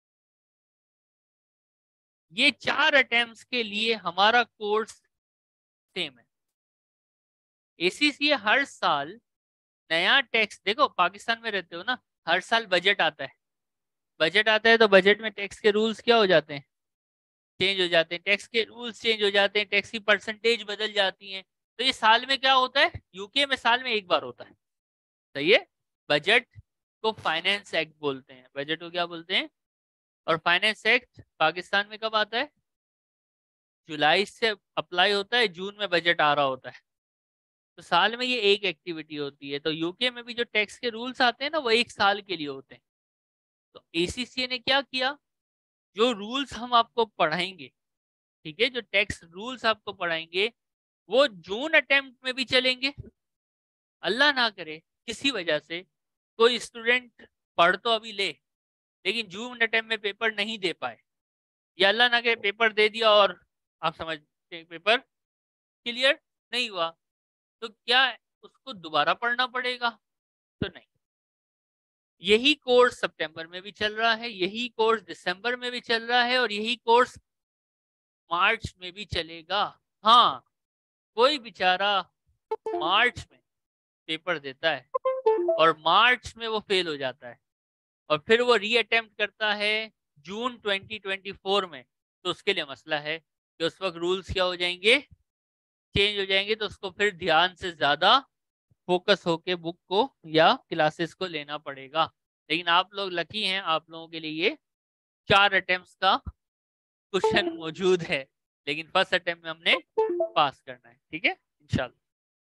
ये चार अटेम्प्ट्स के लिए हमारा कोर्स सेम है। एसीसीए हर साल नया टैक्स, देखो पाकिस्तान में रहते हो ना, हर साल बजट आता है, बजट आता है तो बजट में टैक्स के रूल्स क्या हो जाते हैं, चेंज हो जाते हैं, टैक्स के रूल्स चेंज हो जाते हैं, टैक्स की परसेंटेज बदल जाती है। तो ये साल में क्या होता है, यूके में साल में एक बार होता है, सही है। बजट को फाइनेंस एक्ट बोलते हैं, बजट को क्या बोलते हैं, और फाइनेंस एक्ट पाकिस्तान में कब आता है, जुलाई से अप्लाई होता है, जून में बजट आ रहा होता है। तो साल में ये एक एक्टिविटी होती है। तो यूके में भी जो टैक्स के रूल्स आते हैं ना, वो एक साल के लिए होते हैं। तो एसीसीए ने क्या किया, जो रूल्स हम आपको पढ़ाएंगे, ठीक है, जो टैक्स रूल्स आपको पढ़ाएंगे वो जून अटेम्प्ट में भी चलेंगे। अल्लाह ना करे किसी वजह से कोई स्टूडेंट पढ़ तो अभी ले, लेकिन जून अटेम्प्ट में पेपर नहीं दे पाए, या अल्लाह ना करे पेपर दे दिया और आप समझते हैं पेपर क्लियर नहीं हुआ, तो क्या उसको दोबारा पढ़ना पड़ेगा, तो नहीं। यही कोर्स सितंबर में भी चल रहा है, यही कोर्स दिसंबर में भी चल रहा है, और यही कोर्स मार्च में भी चलेगा। हाँ, कोई बेचारा मार्च में पेपर देता है और मार्च में वो फेल हो जाता है, और फिर वो री अटेम्प्ट करता है जून ट्वेंटी ट्वेंटी फोर में, तो उसके लिए मसला है कि उस वक्त रूल्स क्या हो जाएंगे, चेंज हो जाएंगे, तो उसको फिर ध्यान से ज्यादा फोकस होके बुक को या क्लासेस को लेना पड़ेगा। लेकिन आप लोग लकी हैं, आप लोगों के लिए ये चार अटेम्प्ट्स का क्वेश्चन मौजूद है, लेकिन फर्स्ट अटेम्प्ट में हमने पास करना है, ठीक है इंशाल्लाह।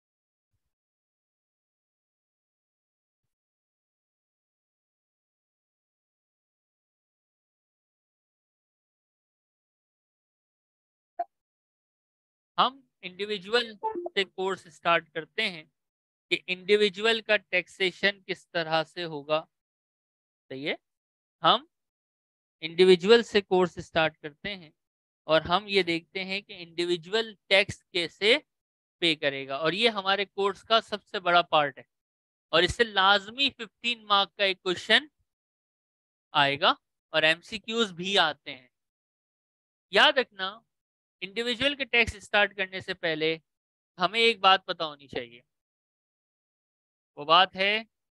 हम इंडिविजुअल से कोर्स स्टार्ट करते हैं कि इंडिविजुअल का टैक्सेशन किस तरह से होगा, सही है। हम इंडिविजुअल से कोर्स स्टार्ट करते हैं और हम ये देखते हैं कि इंडिविजुअल टैक्स कैसे पे करेगा, और ये हमारे कोर्स का सबसे बड़ा पार्ट है, और इससे लाजमी फिफ्टीन मार्क का एक क्वेश्चन आएगा, और एमसीक्यूज भी आते हैं। याद रखना, इंडिविजुअल के टैक्स स्टार्ट करने से पहले हमें एक बात पता होनी चाहिए, वो बात है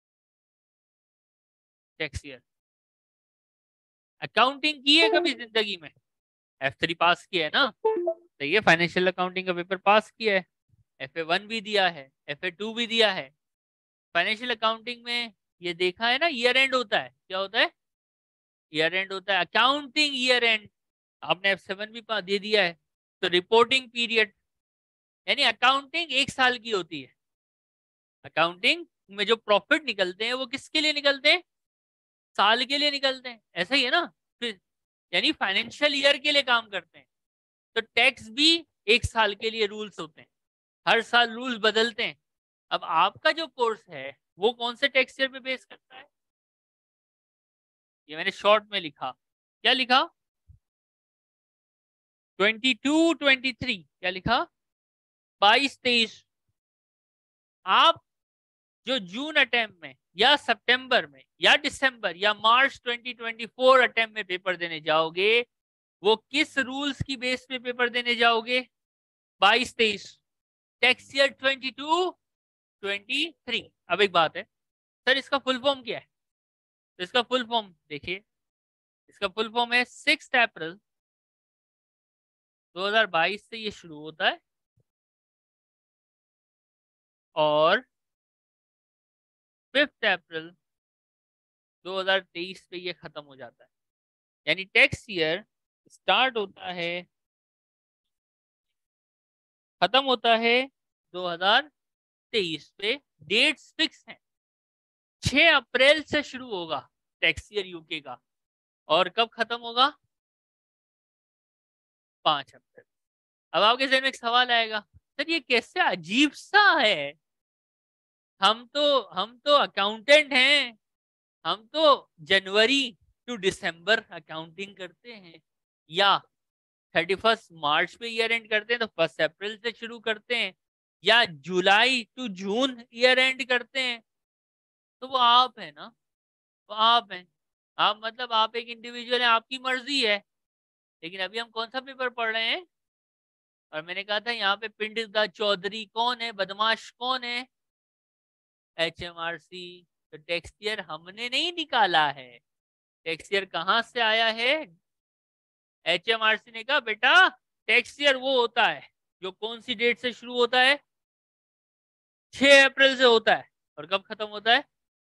टैक्स ईयर। अकाउंटिंग की है कभी जिंदगी में, एफ थ्री पास किया है ना, सही है, फाइनेंशियल अकाउंटिंग का पेपर पास किया है, एफ ए वन भी दिया है, एफ ए टू भी दिया है। फाइनेंशियल अकाउंटिंग में ये देखा है ना, ईयर एंड होता है, क्या होता है, ईयर एंड होता है, अकाउंटिंग ईयर एंड, आपने एफ सेवन भी दे दिया है। तो रिपोर्टिंग पीरियड, यानी अकाउंटिंग एक साल की होती है। अकाउंटिंग में जो प्रॉफिट निकलते हैं वो किसके लिए निकलते हैं, साल के लिए निकलते हैं, ऐसा ही है ना, फिर यानी फाइनेंशियल ईयर के लिए काम करते हैं। तो टैक्स भी एक साल के लिए रूल्स होते हैं, हर साल रूल्स बदलते हैं। अब आपका जो कोर्स है वो कौन से टैक्स ईयर पे बेस करता है, ये मैंने शॉर्ट में लिखा, क्या लिखा, ट्वेंटी टू ट्वेंटी थ्री, क्या लिखा, बाईस तेईस। आप जो जून अटेम्प्ट में या सितंबर में या दिसंबर या March twenty twenty four attempt में पेपर देने जाओगे, वो किस रूल्स की बेस पे पेपर देने जाओगे, बाईस तेईस, tax year twenty two twenty three. अब एक बात है, सर इसका फुल फॉर्म क्या है, तो इसका फुल फॉर्म देखिए, इसका फुल फॉर्म है सिक्स अप्रैल दो हज़ार बाईस से ये शुरू होता है और फिफ्थ अप्रैल दो हज़ार तेईस पे ये खत्म हो जाता है। यानी टैक्स ईयर स्टार्ट होता है, खत्म होता है दो हज़ार तेईस पे, डेट्स फिक्स हैं, छह अप्रैल से शुरू होगा टैक्स ईयर यूके का, और कब खत्म होगा, पांच अप्रैल। अब आपके जहन में एक सवाल आएगा, सर ये कैसे अजीब सा है, हम तो हम तो अकाउंटेंट हैं, हम तो जनवरी टू दिसंबर अकाउंटिंग करते हैं, या थर्टी फर्स्ट मार्च पे ईयर एंड करते हैं तो फर्स्ट अप्रैल से शुरू करते हैं, या July to June year end करते हैं, तो वो आप है ना, वो आप हैं। आप मतलब आप एक इंडिविजुअल है, आपकी मर्जी है। लेकिन अभी हम कौन सा पेपर पढ़ रहे हैं? और मैंने कहा था यहाँ पे पिंड दा चौधरी कौन है, बदमाश कौन है? H M R C. तो टेक्स्ट ईयर हमने नहीं निकाला है। टेक्स्ट ईयर कहाँ से आया है? एच एम आर सी ने कहा बेटा टेक्स्ट ईयर वो होता है जो कौन सी डेट से शुरू होता है? छह अप्रैल से होता है। और कब खत्म होता है?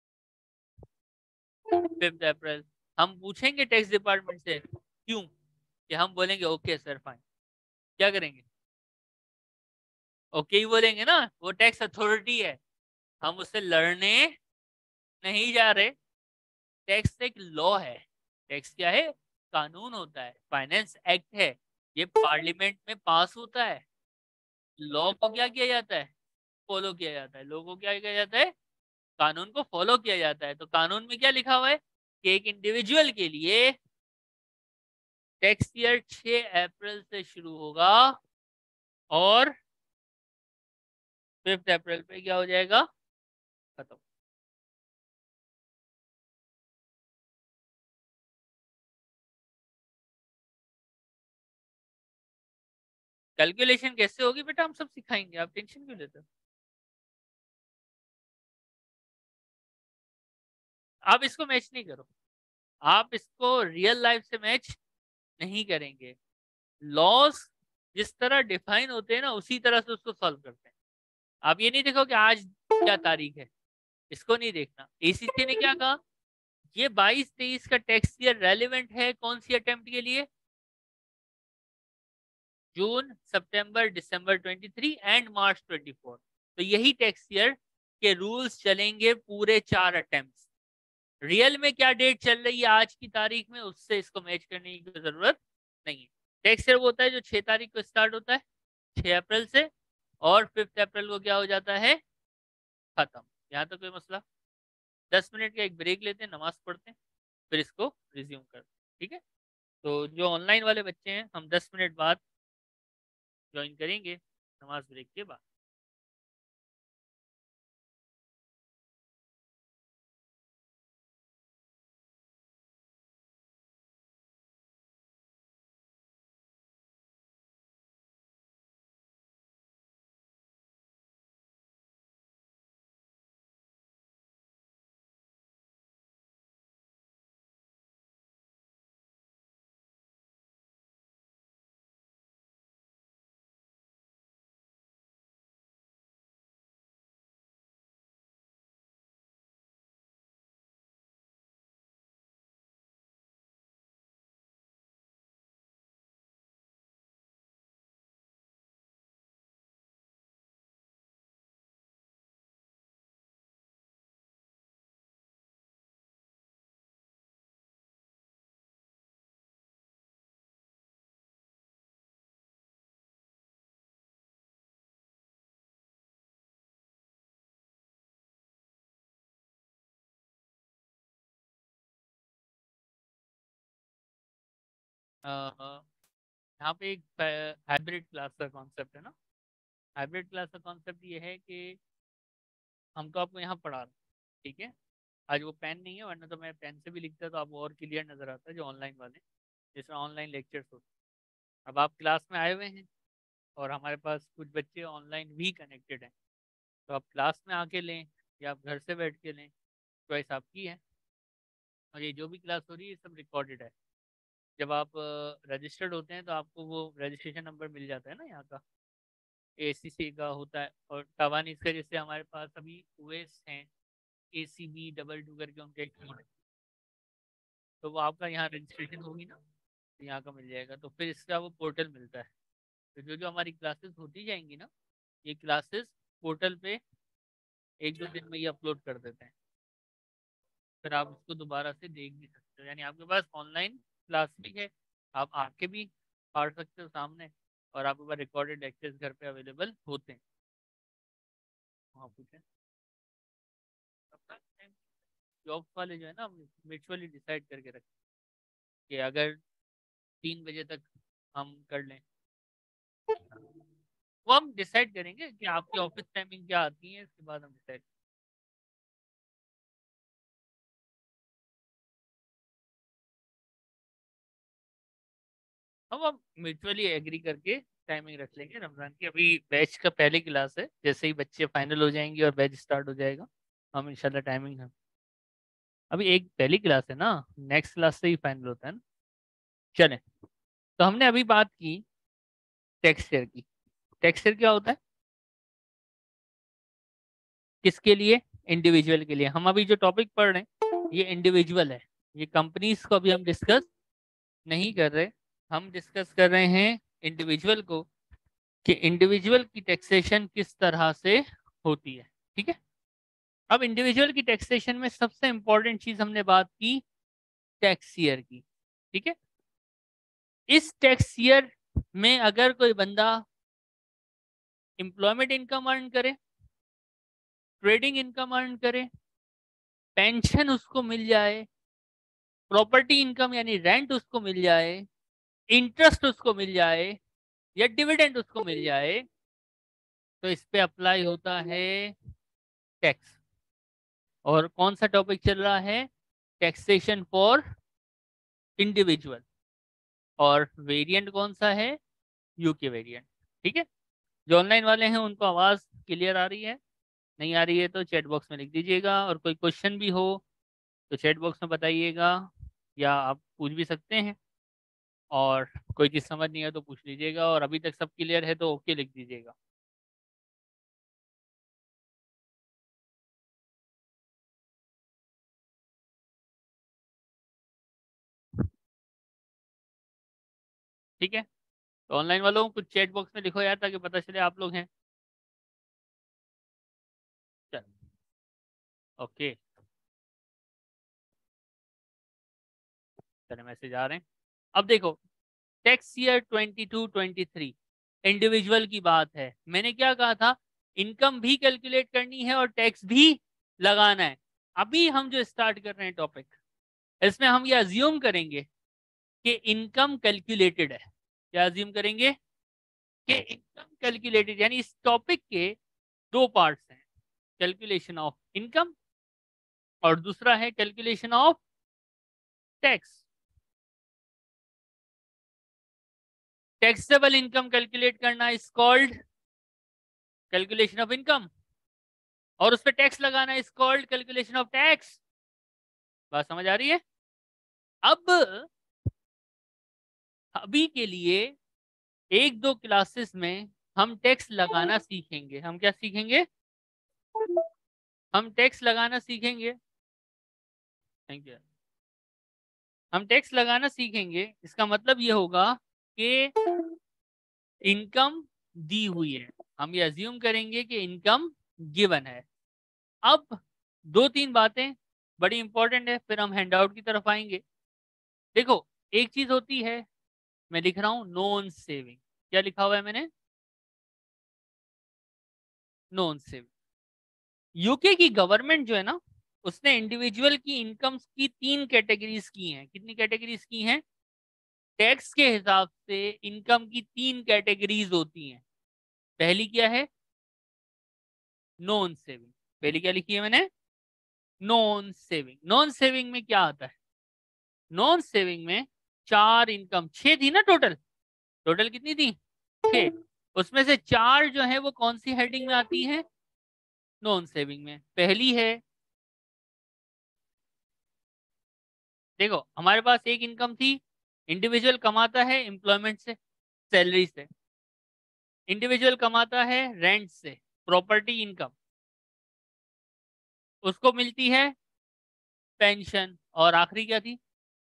Fifth April. हम पूछेंगे टैक्स डिपार्टमेंट से क्यों, कि हम बोलेंगे ओके सर फाइन। क्या करेंगे? ओके ही बोलेंगे ना, वो टैक्स अथॉरिटी है। हम उससे लड़ने नहीं जा रहे। टैक्स एक लॉ है। टैक्स क्या है? कानून होता है, फाइनेंस एक्ट है। ये पार्लियामेंट में पास होता है। लॉ को क्या किया जाता है? फॉलो किया जाता है। लॉ को क्या किया जाता है? कानून को फॉलो किया जाता है। तो कानून में क्या लिखा हुआ है कि एक इंडिविजुअल के लिए टैक्स ईयर छह अप्रैल से शुरू होगा और फिफ्थ अप्रैल पे क्या हो जाएगा? खत्म। कैलकुलेशन कैसे होगी बेटा, हम सब सिखाएंगे, आप टेंशन क्यों लेते हो? आप इसको मैच नहीं करो। आप इसको रियल लाइफ से मैच नहीं करेंगे। लॉस जिस तरह डिफाइन होते हैं ना, उसी तरह से उसको सॉल्व करते हैं। आप ये नहीं देखो कि आज क्या तारीख है, इसको नहीं देखना। एसीसी ने क्या कहा? ये बाईस तेईस का टैक्स ईयर रेलिवेंट है कौन सी अटेम्प्ट के लिए? जून, सितंबर, दिसंबर तेईस एंड मार्च चौबीस। तो यही टैक्स ईयर के रूल्स चलेंगे पूरे चार अटेम्प्ट। रियल में क्या डेट चल रही है आज की तारीख में, उससे इसको मैच करने की जरूरत नहीं है। टैक्स ईयर वो होता है जो छह तारीख को स्टार्ट होता है, छह अप्रैल से, और फिफ्थ अप्रैल को क्या हो जाता है? खत्म। यहाँ तक कोई मसला? दस मिनट का एक ब्रेक लेते हैं, नमाज पढ़ते हैं, फिर इसको रिज्यूम करते हैं। ठीक है? तो जो ऑनलाइन वाले बच्चे हैं, हम दस मिनट बाद ज्वाइन करेंगे नमाज ब्रेक के बाद। यहाँ पे एक हाइब्रिड क्लास का कॉन्सेप्ट है ना। हाइब्रिड क्लास का कॉन्सेप्ट ये है कि हम तो आपको यहाँ पढ़ा रहे हैं, ठीक है। आज वो पेन नहीं है, वरना तो मैं पेन से भी लिखता तो आपको और क्लियर नजर आता है, जो ऑनलाइन वाले जिस तरह ऑनलाइन लेक्चर्स होते हैं। अब आप क्लास में आए हुए हैं और हमारे पास कुछ बच्चे ऑनलाइन भी कनेक्टेड हैं, तो आप क्लास में आके लें या आप घर से बैठ के लें, चॉइस आपकी है। और ये जो भी क्लास हो रही है सब रिकॉर्डेड है। जब आप रजिस्टर्ड होते हैं तो आपको वो रजिस्ट्रेशन नंबर मिल जाता है ना यहाँ का, ए सी सी का होता है। और तवानीस का जैसे हमारे पास अभी ओएस हैं, A C B double two करके उनका एक कोड है, तो वो आपका यहाँ रजिस्ट्रेशन होगी ना, तो यहाँ का मिल जाएगा। तो फिर इसका वो पोर्टल मिलता है। तो जो जो हमारी क्लासेस होती जाएंगी ना, ये क्लासेस पोर्टल पे एक दो दिन में ही अपलोड कर देते हैं। फिर आप उसको दोबारा से देख भी सकते हो, यानी आपके पास ऑनलाइन क्लास भी है, आप आके भी पढ़ सकते हो सामने, और आपके पास रिकॉर्डेड लेक्चर्स घर पे अवेलेबल होते हैं। वहाँ पूछे जॉब वाले जो है ना, हम म्यूचुअली डिसाइड करके रखें कि अगर तीन बजे तक हम कर लें, वो हम डिसाइड करेंगे कि आपकी ऑफिस टाइमिंग क्या आती है, इसके बाद हम डिसाइड। अब हम म्यूचुअली एग्री करके टाइमिंग रख लेंगे रमजान की। अभी बैच का पहली क्लास है, जैसे ही बच्चे फाइनल हो जाएंगे और बैच स्टार्ट हो जाएगा, हम इंशाल्लाह टाइमिंग हम अभी एक पहली क्लास है ना, नेक्स्ट क्लास से ही फाइनल होता है ना। चलें, तो हमने अभी बात की टैक्स शेयर की। टैक्स शेयर क्या होता है, किसके लिए? इंडिविजुअल के लिए। हम अभी जो टॉपिक पढ़ रहे हैं ये इंडिविजुअल है, ये कंपनीज को अभी हम डिस्कस नहीं कर रहे। हम डिस्कस कर रहे हैं इंडिविजुअल को, कि इंडिविजुअल की टैक्सेशन किस तरह से होती है। ठीक है, अब इंडिविजुअल की टैक्सेशन में सबसे इंपॉर्टेंट चीज हमने बात की टैक्स ईयर की। ठीक है, इस टैक्स ईयर में अगर कोई बंदा एम्प्लॉयमेंट इनकम अर्न करे, ट्रेडिंग इनकम अर्न करे, पेंशन उसको मिल जाए, प्रॉपर्टी इनकम यानी रेंट उसको मिल जाए, इंटरेस्ट उसको मिल जाए, या डिविडेंड उसको मिल जाए, तो इस पे अप्लाई होता है टैक्स। और कौन सा टॉपिक चल रहा है? Taxation for individual. और वेरिएंट कौन सा है? UK variant. ठीक है, जो ऑनलाइन वाले हैं उनको आवाज क्लियर आ रही है? नहीं आ रही है तो चैट बॉक्स में लिख दीजिएगा, और कोई क्वेश्चन भी हो तो चैट बॉक्स में बताइएगा, या आप पूछ भी सकते हैं। और कोई चीज़ समझ नहीं है तो पूछ लीजिएगा, और अभी तक सब क्लियर है तो ओके लिख दीजिएगा। ठीक है, तो ऑनलाइन वालों को कुछ चैट बॉक्स में लिखो यार, ताकि पता चले आप लोग हैं। चल, ओके, चले मैसेज आ रहे हैं। अब देखो, tax year twenty two twenty three individual की बात है। मैंने क्या कहा था? इनकम भी कैलकुलेट करनी है और टैक्स भी लगाना है। अभी हम जो स्टार्ट कर रहे हैं टॉपिक, इसमें हम ये अज्यूम करेंगे कि इनकम कैलकुलेटेड है। क्या अज्यूम करेंगे? कि इनकम कैलकुलेटेड, यानी इस टॉपिक के दो पार्ट्स हैं, कैलकुलेशन ऑफ इनकम और दूसरा है calculation of tax. Taxable income calculate करना is called calculation of income, और उस पर टैक्स लगाना is called calculation of tax. बात समझ आ रही है? अब अभी के लिए एक दो क्लासेस में हम टैक्स लगाना सीखेंगे। हम क्या सीखेंगे? हम टैक्स लगाना सीखेंगे। Thank you. हम टैक्स लगाना सीखेंगे, इसका मतलब ये होगा कि इनकम दी हुई है, हम ये अज्यूम करेंगे कि इनकम गिवन है। अब दो तीन बातें बड़ी इंपॉर्टेंट है, फिर हम हैंडआउट की तरफ आएंगे। देखो, एक चीज होती है, मैं लिख रहा हूं नॉन सेविंग। क्या लिखा हुआ है मैंने? Non saving. यूके की गवर्नमेंट जो है ना, उसने इंडिविजुअल की इनकम्स की तीन कैटेगरीज की हैं। कितनी कैटेगरीज की हैं? टैक्स के हिसाब से इनकम की तीन कैटेगरीज होती हैं। पहली क्या है? Non saving. पहली क्या लिखी है मैंने? Non saving. नॉन सेविंग में क्या आता है? नॉन सेविंग में चार इनकम, छह थी ना टोटल। टोटल कितनी थी? छह। उसमें से चार जो है वो कौन सी हेडिंग में आती है? नॉन सेविंग में। पहली है, देखो हमारे पास एक इनकम थी, इंडिविजुअल कमाता है एम्प्लॉयमेंट से, सैलरी से। इंडिविजुअल कमाता है रेंट से, प्रॉपर्टी इनकम, उसको मिलती है पेंशन। और आखिरी क्या थी?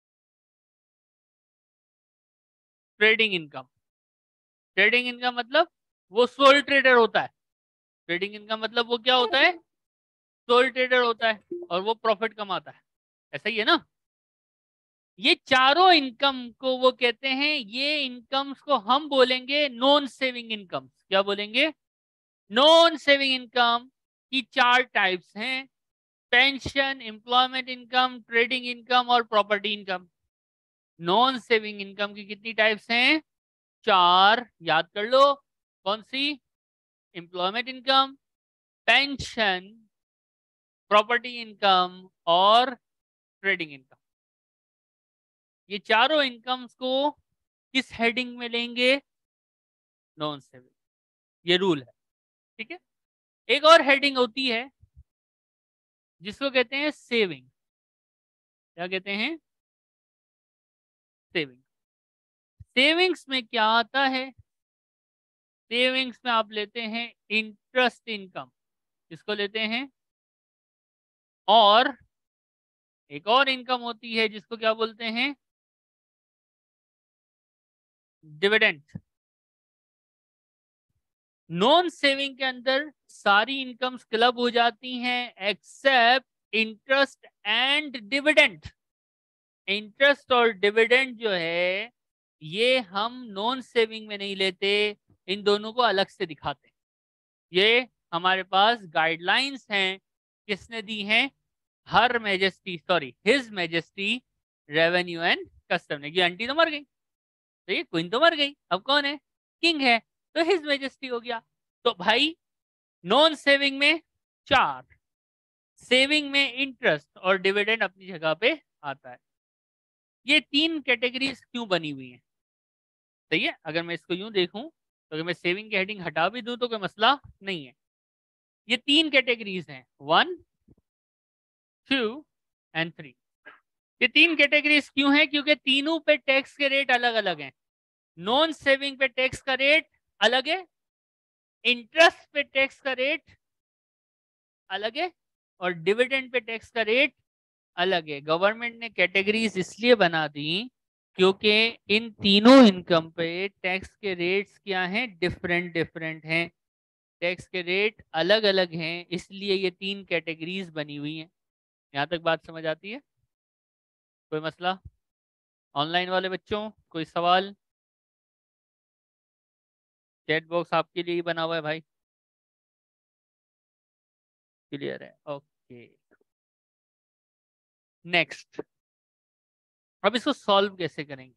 Trading income. ट्रेडिंग इनकम मतलब वो सोल ट्रेडर होता है। ट्रेडिंग इनकम मतलब वो क्या होता है? सोल ट्रेडर होता है, और वो प्रॉफिट कमाता है। ऐसा ही है ना? ये चारों इनकम को वो कहते हैं, ये इनकम्स को हम बोलेंगे नॉन सेविंग इनकम। क्या बोलेंगे? नॉन सेविंग इनकम की चार टाइप्स हैं, pension, employment income, trading income और property income. Non saving income की कितनी टाइप्स हैं? चार याद कर लो, कौन सी? Employment income, pension, property income और ट्रेडिंग इनकम। ये चारों इनकम्स को किस हेडिंग में लेंगे? Non saving. ये रूल है, ठीक है। एक और हेडिंग होती है जिसको कहते हैं सेविंग। क्या कहते हैं? सेविंग। सेविंग्स में क्या आता है? सेविंग्स में आप लेते हैं इंटरेस्ट इनकम, इसको लेते हैं, और एक और इनकम होती है जिसको क्या बोलते हैं? डिविडेंड। नॉन सेविंग के अंदर सारी इनकम्स क्लब हो जाती हैं except interest and dividend. Interest और डिविडेंड जो है ये हम नॉन सेविंग में नहीं लेते, इन दोनों को अलग से दिखाते हैं। ये हमारे पास गाइडलाइंस हैं, किसने दी हैं? Her majesty sorry his majesty revenue and custom ने। ये आंटी तो मर गई, तो ये क्वीन तो मर गई, अब कौन है? किंग है, तो हिज मैजेस्टी हो गया। तो भाई नॉन सेविंग में चार, सेविंग में इंटरेस्ट और डिविडेंड अपनी जगह पे आता है। ये तीन कैटेगरीज क्यों बनी हुई हैं? सही है, अगर मैं इसको यूं देखूं तो अगर मैं सेविंग की हेडिंग हटा भी दूं तो कोई मसला नहीं है। ये तीन कैटेगरीज हैं, वन, टू एंड थ्री। ये तीन कैटेगरीज क्यों हैं? क्योंकि तीनों पे टैक्स के रेट अलग अलग हैं। नॉन सेविंग पे टैक्स का रेट अलग है, इंटरेस्ट पे टैक्स का रेट अलग है, और डिविडेंड पे टैक्स का रेट अलग है। गवर्नमेंट ने कैटेगरीज इसलिए बना दी क्योंकि इन तीनों इनकम पे टैक्स के रेट्स क्या हैं? डिफरेंट डिफरेंट हैं, टैक्स के रेट अलग अलग हैं, इसलिए ये तीन कैटेगरीज बनी हुई हैं। यहाँ तक बात समझ आती है? कोई मसला? ऑनलाइन वाले बच्चों कोई सवाल? चैट बॉक्स आपके लिए ही बना हुआ है भाई। क्लियर है? Okay, next. अब इसको सॉल्व कैसे करेंगे?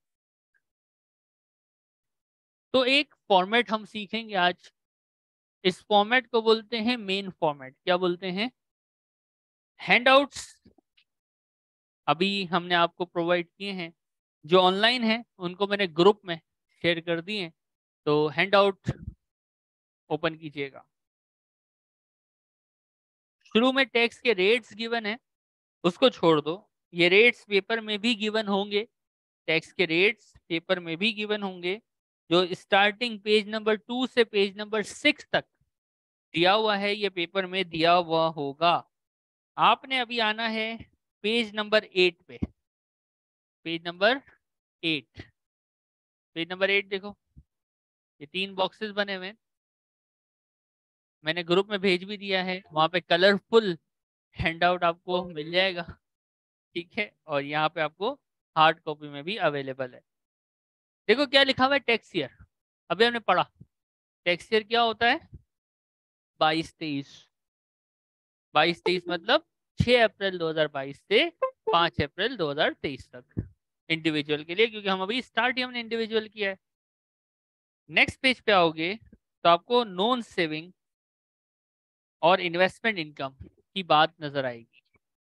तो एक फॉर्मेट हम सीखेंगे आज। इस फॉर्मेट को बोलते हैं मेन फॉर्मेट। क्या बोलते हैं? हैंडआउट्स अभी हमने आपको प्रोवाइड किए हैं, जो ऑनलाइन हैं उनको मैंने ग्रुप में शेयर कर दिए हैं, तो हैंडआउट ओपन कीजिएगा। शुरू में टैक्स के रेट्स गिवन है, उसको छोड़ दो। ये रेट्स पेपर में भी गिवन होंगे, टैक्स के रेट्स पेपर में भी गिवन होंगे। जो स्टार्टिंग पेज नंबर टू से पेज नंबर सिक्स तक दिया हुआ है ये पेपर में दिया हुआ होगा। आपने अभी आना है पेज नंबर एट पे। Page number eight, page number eight देखो, ये तीन बॉक्सेस बने हुए हैं, मैंने ग्रुप में भेज भी दिया है, वहां पे कलरफुल हैंडआउट आपको मिल जाएगा, ठीक है। और यहाँ पे आपको हार्ड कॉपी में भी अवेलेबल है। देखो क्या लिखा हुआ है, टैक्स ईयर। अभी हमने पढ़ा टैक्स ईयर क्या होता है? बाईस तेईस। बाईस तेईस मतलब छह अप्रैल दो हज़ार बाईस से पाँच अप्रैल दो हज़ार तेईस तक इंडिविजुअल के लिए, क्योंकि हम अभी स्टार्ट ही हमने इंडिविजुअल किया है। नेक्स्ट पेज पे आओगे तो आपको नॉन सेविंग और इन्वेस्टमेंट इनकम की बात नजर आएगी।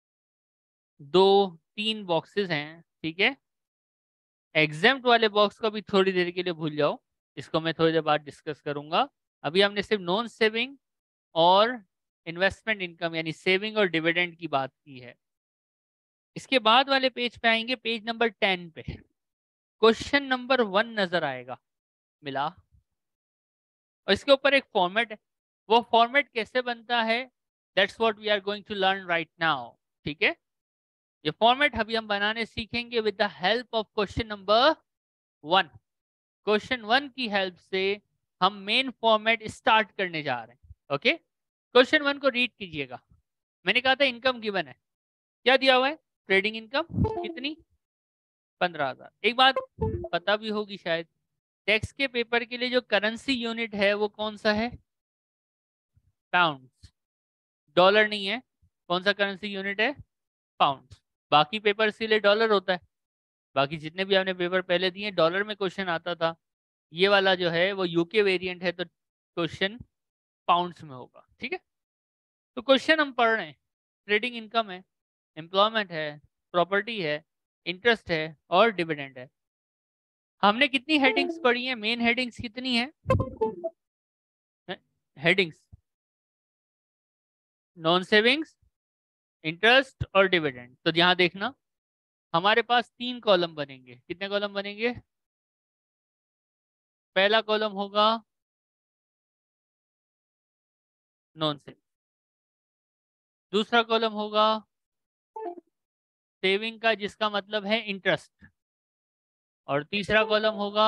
दो तीन बॉक्सेस हैं, ठीक है। एग्जाम्प्ट वाले बॉक्स को भी थोड़ी देर के लिए भूल जाओ, इसको मैं थोड़ी देर बाद डिस्कस करूंगा। अभी हमने सिर्फ नॉन सेविंग और इन्वेस्टमेंट इनकम यानी सेविंग और डिविडेंड की बात की है। इसके बाद वाले पेज पे आएंगे, पेज नंबर टेन पे क्वेश्चन नंबर वन नजर आएगा मिला, और इसके ऊपर एक फॉर्मेट है। वो फॉर्मेट कैसे बनता है, that's what we are going to learn right now, ठीक है। ये फॉर्मेट अभी हम बनाने सीखेंगे with the help of question number one. Question one की हेल्प से हम मेन फॉर्मेट स्टार्ट करने जा रहे हैं, ओके। क्वेश्चन वन को रीड कीजिएगा। मैंने कहा था इनकम गिवन है, क्या दिया हुआ है? ट्रेडिंग इनकम कितनी? पंद्रह हजार। एक बात पता भी होगी शायद, टैक्स के पेपर के लिए जो करेंसी यूनिट है वो कौन सा है? पाउंड। डॉलर नहीं है। कौन सा करेंसी यूनिट है? पाउंड। बाकी पेपर के लिए डॉलर होता है, बाकी जितने भी आपने पेपर पहले दिए डॉलर में क्वेश्चन आता था, ये वाला जो है वो यूके वेरिएंट है, तो क्वेश्चन पाउंड्स में होगा। ठीक है, तो क्वेश्चन हम पढ़ रहे हैं, ट्रेडिंग इनकम है, एम्प्लॉयमेंट है, प्रॉपर्टी है, इंटरेस्ट है और डिविडेंड है। हमने कितनी हेडिंग्स पढ़ी है? मेन हेडिंग्स कितनी है? हेडिंग्स नॉन सेविंग्स, इंटरेस्ट और डिविडेंड। तो यहाँ देखना, हमारे पास तीन कॉलम बनेंगे। कितने कॉलम बनेंगे? पहला कॉलम होगा नॉन सेविंग, दूसरा कॉलम होगा सेविंग का जिसका मतलब है इंटरेस्ट, और तीसरा कॉलम होगा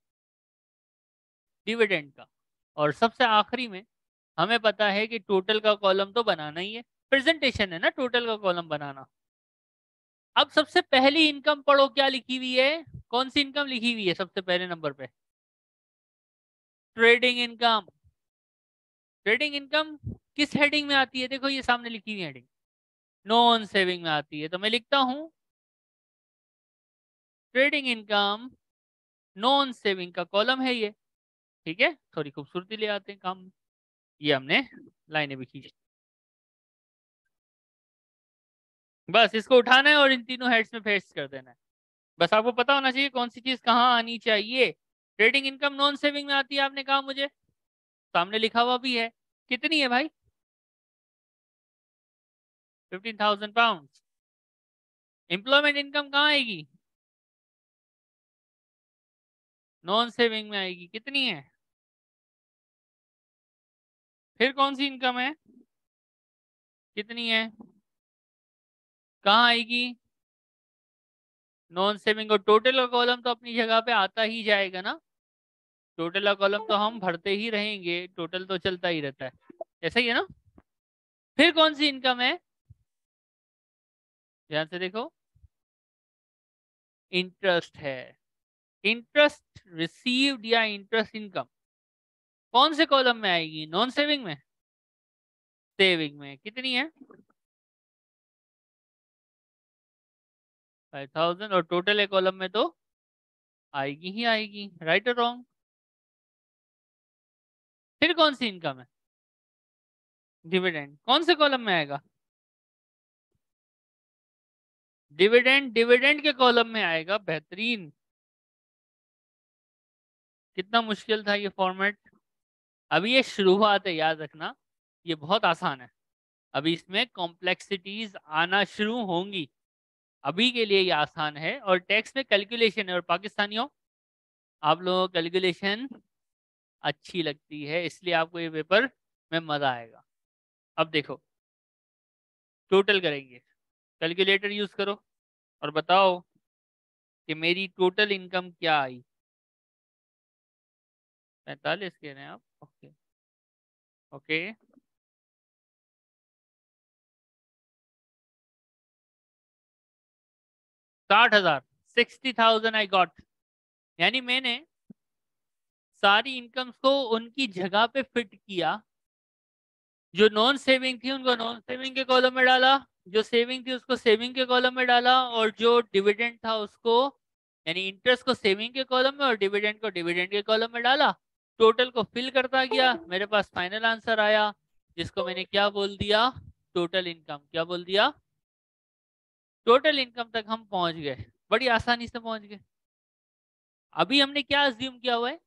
डिविडेंड का। और सबसे आखिरी में हमें पता है कि टोटल का कॉलम तो बनाना ही है, प्रेजेंटेशन है ना टोटल का कॉलम बनाना। अब सबसे पहली इनकम पढ़ो, क्या लिखी हुई है? कौन सी इनकम लिखी हुई है सबसे पहले नंबर पे? Trading income. ट्रेडिंग इनकम किस हेडिंग में आती है? देखो ये सामने लिखी हुई हेडिंग नॉन सेविंग में आती है, तो मैं लिखता हूं ट्रेडिंग इनकम नॉन सेविंग का कॉलम है ये। ठीक है, थोड़ी खूबसूरती ले आते हैं काम में। ये हमने लाइनें भी खींच, बस इसको उठाना है और इन तीनों हेड्स में पेस्ट कर देना है। बस आपको पता होना चाहिए कौन सी चीज कहाँ आनी चाहिए। ट्रेडिंग इनकम नॉन सेविंग में आती है, आपने कहा मुझे, सामने लिखा हुआ भी है। कितनी है भाई? Fifteen thousand pound. Employment income कहाँ आएगी? नॉन सेविंग में आएगी। कितनी है? फिर कौन सी इनकम है? कितनी है? कहाँ आएगी? Non saving. और टोटल का कॉलम तो अपनी जगह पे आता ही जाएगा ना, टोटल का कॉलम तो हम भरते ही रहेंगे, टोटल तो चलता ही रहता है, ऐसा ही है ना। फिर कौन सी इनकम है? ध्यान से देखो, इंटरेस्ट है। इंटरेस्ट रिसीव्ड या इंटरेस्ट इनकम कौन से कॉलम में आएगी? नॉन सेविंग में, सेविंग में। कितनी है? Five thousand. और टोटल एक कॉलम में तो आएगी ही आएगी, राइट और रॉन्ग? फिर कौन सी इनकम है? डिविडेंड कौन से कॉलम में आएगा? डिविडेंड डिविडेंड के कॉलम में आएगा। बेहतरीन, कितना मुश्किल था ये फॉर्मेट। अभी ये शुरुआत है, याद रखना, ये बहुत आसान है। अभी इसमें कॉम्प्लेक्सिटीज आना शुरू होंगी, अभी के लिए ये आसान है। और टैक्स में कैलकुलेशन है, और पाकिस्तानियों आप लोगों को कैलकुलेशन अच्छी लगती है, इसलिए आपको ये पेपर में मजा आएगा। अब देखो, टोटल करेंगे, कैलकुलेटर यूज करो और बताओ कि मेरी टोटल इनकम क्या आई। पैंतालीस कह रहे हैं आप? Okay okay. साठ हजार, सिक्सटी थाउजेंड आई गॉट। यानी मैंने सारी इनकम्स को उनकी जगह पे फिट किया। जो नॉन सेविंग थी उनको नॉन सेविंग के कॉलम में डाला, जो सेविंग थी उसको सेविंग के कॉलम में डाला, और जो डिविडेंड था उसको, यानी इंटरेस्ट को सेविंग के कॉलम में और डिविडेंड को डिविडेंड के कॉलम में डाला। टोटल को फिल करता गया, मेरे पास फाइनल आंसर आया, जिसको मैंने क्या बोल दिया? Total income. क्या बोल दिया? टोटल इनकम तक हम पहुंच गए, बड़ी आसानी से पहुंच गए। अभी हमने क्या अज्यूम किया हुआ है?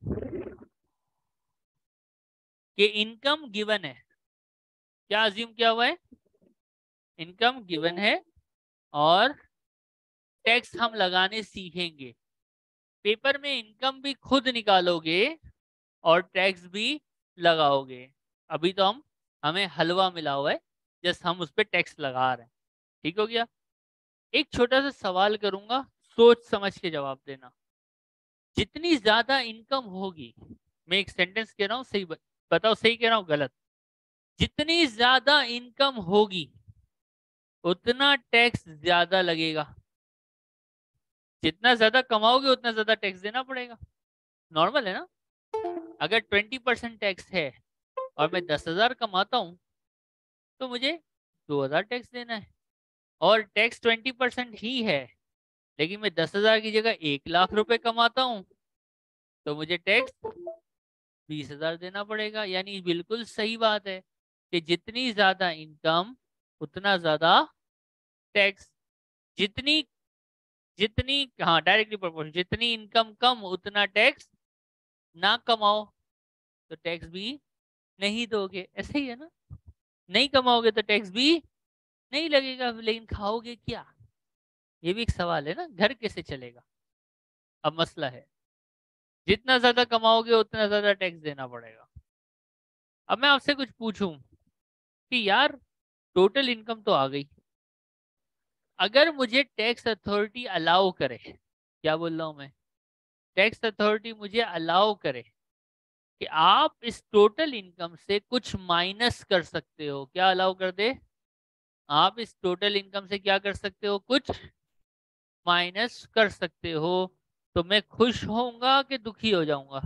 कि इनकम गिवन है। क्या अज्यूम किया हुआ है? इनकम गिवन है, और टैक्स हम लगाने सीखेंगे। पेपर में इनकम भी खुद निकालोगे और टैक्स भी लगाओगे। अभी तो हम हमें हलवा मिला हुआ है, जस्ट हम उस पर टैक्स लगा रहे हैं। ठीक हो गया? एक छोटा सा सवाल करूंगा, सोच समझ के जवाब देना। जितनी ज्यादा इनकम होगी, मैं एक सेंटेंस कह रहा हूँ, सही ब- बताओ सही कह रहा हूँ गलत? जितनी ज्यादा इनकम होगी उतना टैक्स ज्यादा लगेगा। जितना ज्यादा कमाओगे उतना ज्यादा टैक्स देना पड़ेगा, नॉर्मल है ना। अगर ट्वेंटी परसेंट टैक्स है और मैं दस हजार कमाता हूँ, तो मुझे दो हजार टैक्स देना है। और टैक्स ट्वेंटी परसेंट ही है, लेकिन मैं दस हजार की जगह एक लाख रुपए कमाता हूँ, तो मुझे टैक्स बीस हजार देना पड़ेगा। यानी बिल्कुल सही बात है कि जितनी ज्यादा इनकम उतना ज्यादा टैक्स। जितनी जितनी हाँ डायरेक्टली प्रोपोर्शनल, जितनी इनकम कम उतना टैक्स ना कमाओ तो टैक्स भी नहीं दोगे। ऐसे ही है ना, नहीं कमाओगे तो टैक्स भी नहीं लगेगा, लेकिन खाओगे क्या, ये भी एक सवाल है ना, घर कैसे चलेगा। अब मसला है जितना ज्यादा कमाओगे उतना ज्यादा टैक्स देना पड़ेगा। अब मैं आपसे कुछ पूछूं कि यार टोटल इनकम तो आ गई, अगर मुझे टैक्स अथॉरिटी अलाउ करे, क्या बोल रहा हूं मैं, टैक्स अथॉरिटी मुझे अलाउ करे कि आप इस टोटल इनकम से कुछ माइनस कर सकते हो, क्या अलाउ कर दे, आप इस टोटल इनकम से क्या कर सकते हो, कुछ माइनस कर सकते हो, तो मैं खुश होऊंगा कि दुखी हो जाऊंगा।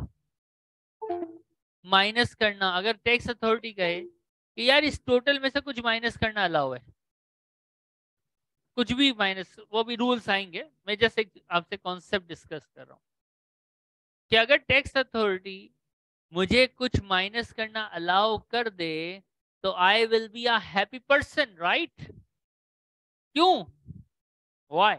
माइनस करना, अगर टैक्स अथॉरिटी कहे कि यार इस टोटल में से कुछ माइनस करना अलाउ है, कुछ भी माइनस, वो भी रूल्स आएंगे, मैं जैसे आपसे कॉन्सेप्ट डिस्कस कर रहा हूं कि अगर टैक्स अथॉरिटी मुझे कुछ माइनस करना अलाउ कर दे तो I will be a happy person, right. क्यों, व्हाई,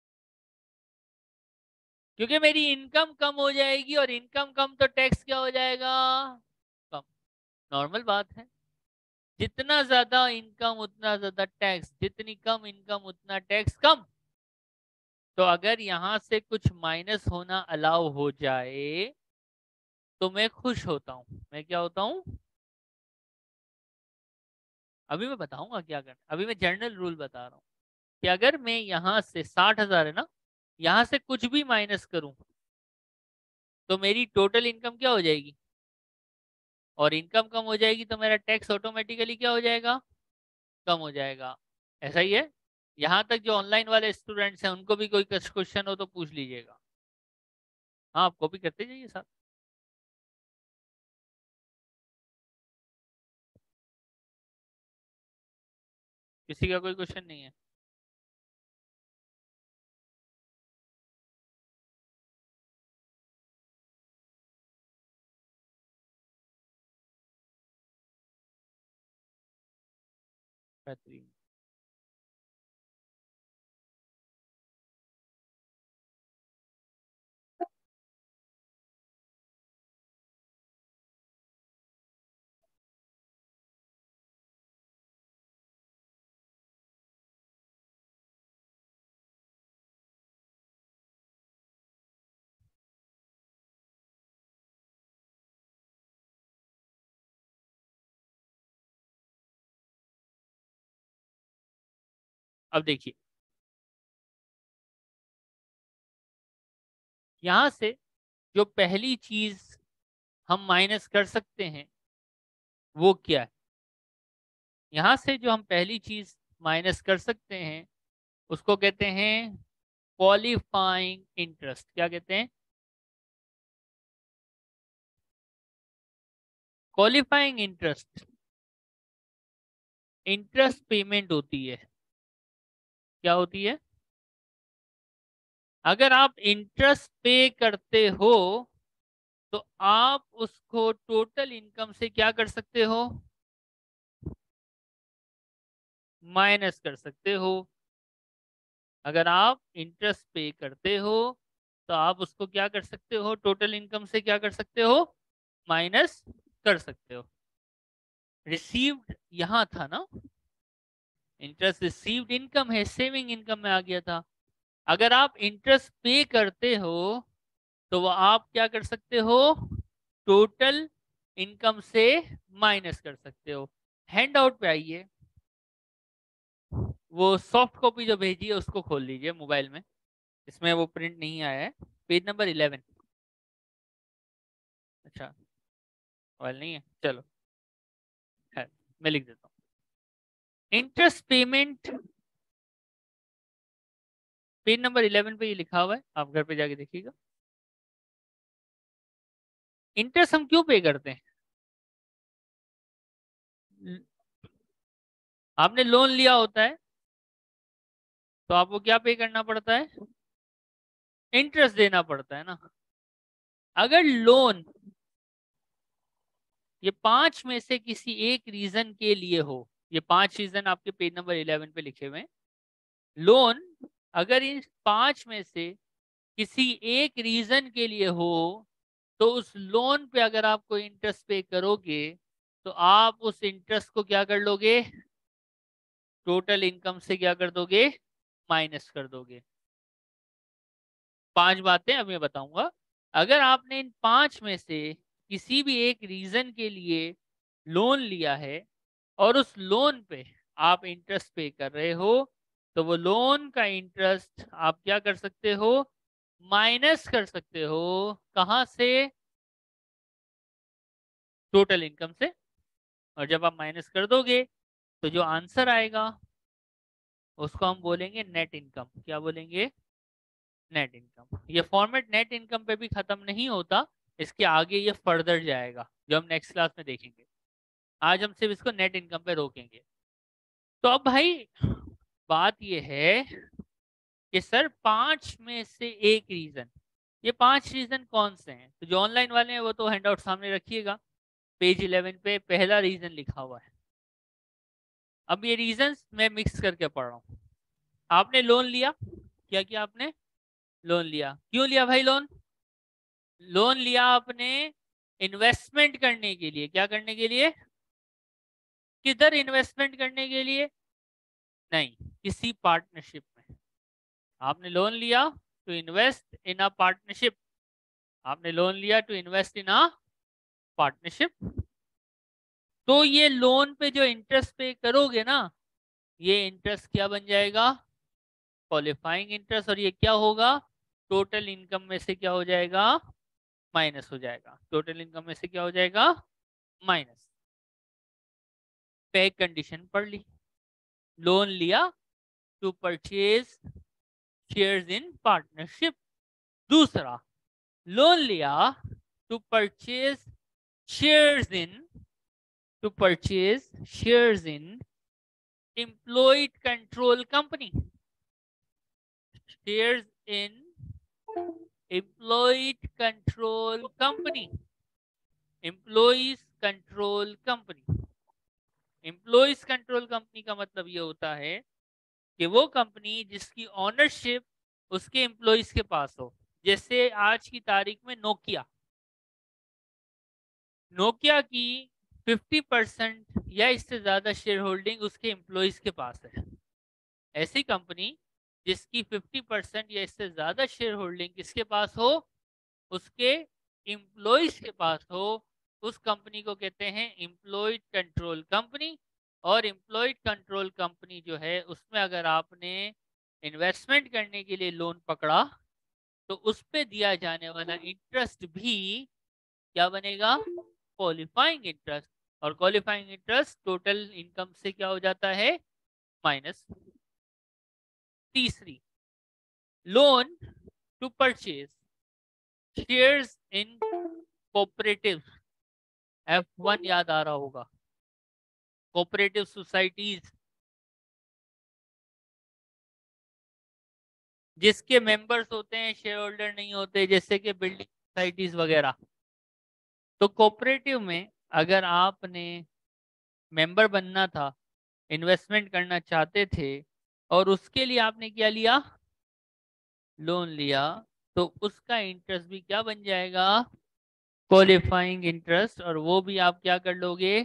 क्योंकि मेरी इनकम कम हो जाएगी और इनकम कम तो टैक्स क्या हो जाएगा, कम। नॉर्मल बात है, जितना ज्यादा इनकम उतना ज्यादा टैक्स, जितनी कम इनकम उतना टैक्स कम। तो अगर यहां से कुछ माइनस होना अलाउ हो जाए तो मैं खुश होता हूं। मैं क्या होता हूं, अभी मैं बताऊंगा क्या करना, अभी मैं जनरल रूल बता रहा हूं कि अगर मैं यहां से साठ हजार है ना, यहां से कुछ भी माइनस करूं तो मेरी टोटल इनकम क्या हो जाएगी, और इनकम कम हो जाएगी तो मेरा टैक्स ऑटोमेटिकली क्या हो जाएगा, कम हो जाएगा। ऐसा ही है, यहाँ तक जो ऑनलाइन वाले स्टूडेंट्स हैं उनको भी कोई क्वेश्चन हो तो पूछ लीजिएगा। हाँ आप कॉपी करते जाइए साथ। किसी का कोई क्वेश्चन नहीं है। बेहतरीन। अब देखिए, यहाँ से जो पहली चीज हम माइनस कर सकते हैं वो क्या है, यहाँ से जो हम पहली चीज माइनस कर सकते हैं उसको कहते हैं क्वालिफाइंग इंटरेस्ट। क्या कहते हैं, क्वालिफाइंग इंटरेस्ट। इंटरेस्ट पेमेंट होती है, क्या होती है, अगर आप इंटरेस्ट पे करते हो तो आप उसको टोटल इनकम से क्या कर सकते हो, माइनस कर सकते हो। अगर आप इंटरेस्ट पे करते हो तो आप उसको क्या कर सकते हो, टोटल इनकम से क्या कर सकते हो, माइनस कर सकते हो। रिसीव्ड यहां था ना, इंटरेस्ट रिसीव्ड इनकम है, सेविंग इनकम में आ गया था। अगर आप इंटरेस्ट पे करते हो तो वो आप क्या कर सकते हो, टोटल इनकम से माइनस कर सकते हो। हैंड आउट पे आइए, वो सॉफ्ट कॉपी जो भेजी है उसको खोल लीजिए मोबाइल में, इसमें वो प्रिंट नहीं आया है, पेज नंबर इलेवन। अच्छा, मोबाइल नहीं है, चलो है, मैं लिख देता हूँ। Interest payment, page number eleven पे ये लिखा हुआ है, आप घर पे जाके देखिएगा। इंटरेस्ट हम क्यों पे करते हैं, ल- आपने लोन लिया होता है तो आपको क्या पे करना पड़ता है, इंटरेस्ट देना पड़ता है ना। अगर लोन ये पांच में से किसी एक रीजन के लिए हो, ये पांच रीजन आपके पेज नंबर इलेवन पे लिखे हुए हैं, लोन अगर इन पांच में से किसी एक रीजन के लिए हो तो उस लोन पे अगर आपको इंटरेस्ट पे करोगे तो आप उस इंटरेस्ट को क्या कर लोगे, टोटल इनकम से क्या कर दोगे, माइनस कर दोगे। पांच बातें अब मैं बताऊंगा। अगर आपने इन पांच में से किसी भी एक रीजन के लिए लोन लिया है और उस लोन पे आप इंटरेस्ट पे कर रहे हो तो वो लोन का इंटरेस्ट आप क्या कर सकते हो, माइनस कर सकते हो। कहां से, टोटल इनकम से। और जब आप माइनस कर दोगे तो जो आंसर आएगा उसको हम बोलेंगे नेट इनकम। क्या बोलेंगे, नेट इनकम। ये फॉर्मेट नेट इनकम पे भी खत्म नहीं होता, इसके आगे ये फर्दर जाएगा जो हम नेक्स्ट क्लास में देखेंगे। आज हम सिर्फ इसको नेट इनकम पे रोकेंगे। तो अब भाई बात ये है कि सर पांच में से एक रीजन, ये पांच रीजन कौन से हैं? तो जो ऑनलाइन वाले हैं वो तो हैंडआउट सामने रखिएगा, पेज इलेवन पे पहला रीजन लिखा हुआ है। अब ये रीजंस मैं मिक्स करके पढ़ रहा हूँ। आपने लोन लिया, क्या किया आपने, लोन लिया। क्यों लिया भाई लोन, लोन लिया आपने इन्वेस्टमेंट करने के लिए। क्या करने के लिए, किधर इन्वेस्टमेंट करने के लिए, नहीं, किसी पार्टनरशिप में। आपने लोन लिया to invest in a partnership, आपने लोन लिया to invest in a partnership. तो ये लोन पे जो इंटरेस्ट पे करोगे ना, ये इंटरेस्ट क्या बन जाएगा, क्वालिफाइंग इंटरेस्ट। और ये क्या होगा, टोटल इनकम में से क्या हो जाएगा, माइनस हो जाएगा। टोटल इनकम में से क्या हो जाएगा, माइनस। पे कंडीशन पढ़ ली, लोन लिया to purchase shares in partnership. दूसरा, लोन लिया to purchase shares in, to purchase shares in employed control company, shares in employed control company, employees control company. Employees control company का मतलब ये होता है कि वो कंपनी जिसकी ओनरशिप उसके एम्प्लॉइज के पास हो। जैसे आज की तारीख में नोकिया, नोकिया की फिफ्टी परसेंट या इससे ज्यादा शेयर होल्डिंग उसके एम्प्लॉइज के पास है। ऐसी कंपनी जिसकी फिफ्टी परसेंट या इससे ज्यादा शेयर होल्डिंग किसके पास हो, उसके एम्प्लॉइज के पास हो, उस कंपनी को कहते हैं एम्प्लॉयड कंट्रोल कंपनी। और एम्प्लॉयड कंट्रोल कंपनी जो है उसमें अगर आपने इन्वेस्टमेंट करने के लिए लोन पकड़ा तो उस पे दिया जाने वाला इंटरेस्ट भी क्या बनेगा, क्वालिफाइंग इंटरेस्ट। और क्वालिफाइंग इंटरेस्ट टोटल इनकम से क्या हो जाता है, माइनस। तीसरी, loan to purchase shares in cooperative, F one याद आ रहा होगा, कोऑपरेटिव सोसाइटीज जिसके मेंबर्स होते हैं शेयर होल्डर नहीं होते, जैसे कि बिल्डिंग सोसाइटीज वगैरह। तो कोऑपरेटिव में अगर आपने मेंबर बनना था, इन्वेस्टमेंट करना चाहते थे और उसके लिए आपने क्या लिया, लोन लिया, तो उसका इंटरेस्ट भी क्या बन जाएगा, क्वालिफाइंग इंटरेस्ट। और वो भी आप क्या कर लोगे,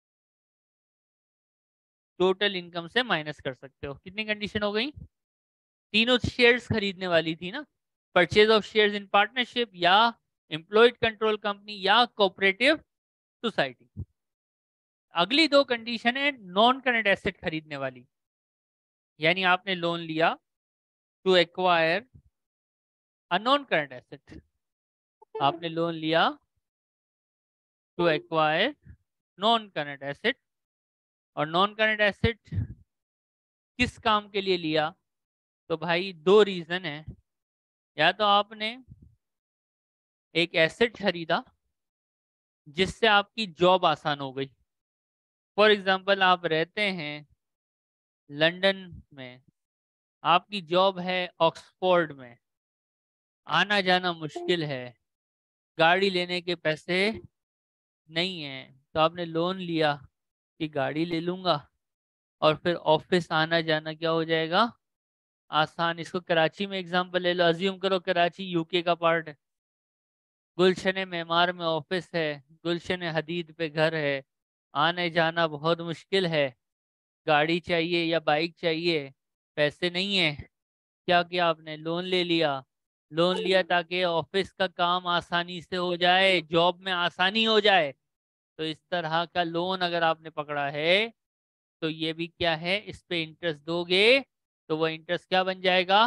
टोटल इनकम से माइनस कर सकते हो। कितनी कंडीशन हो गई, तीनों शेयर्स खरीदने वाली थी ना, purchase of shares in partnership या एम्प्लॉयड कंट्रोल कंपनी या कोऑपरेटिव सोसाइटी। अगली दो कंडीशन है नॉन करंट एसेट खरीदने वाली, यानी आपने लोन लिया to acquire a non current asset, आपने लोन लिया to acquire non current asset. और नॉन करंट एसेट किस काम के लिए लिया, तो भाई दो रीजन है। या तो आपने एक एसेट खरीदा जिससे आपकी जॉब आसान हो गई। फॉर एग्जांपल आप रहते हैं लंदन में, आपकी जॉब है ऑक्सफोर्ड में, आना जाना मुश्किल है, गाड़ी लेने के पैसे नहीं है, तो आपने लोन लिया कि गाड़ी ले लूंगा और फिर ऑफिस आना जाना क्या हो जाएगा, आसान। इसको कराची में एग्जांपल ले लो, अज्यूम करो कराची यूके का पार्ट है, गुलशन मेमार में ऑफिस है, गुलशन हदीद पे घर है, आने जाना बहुत मुश्किल है, गाड़ी चाहिए या बाइक चाहिए, पैसे नहीं है। क्या किया आपने, लोन ले लिया। लोन लिया ताकि ऑफिस का काम आसानी से हो जाए, जॉब में आसानी हो जाए। तो इस तरह का लोन अगर आपने पकड़ा है तो ये भी क्या है, इस पे इंटरेस्ट दोगे तो वो इंटरेस्ट क्या बन जाएगा,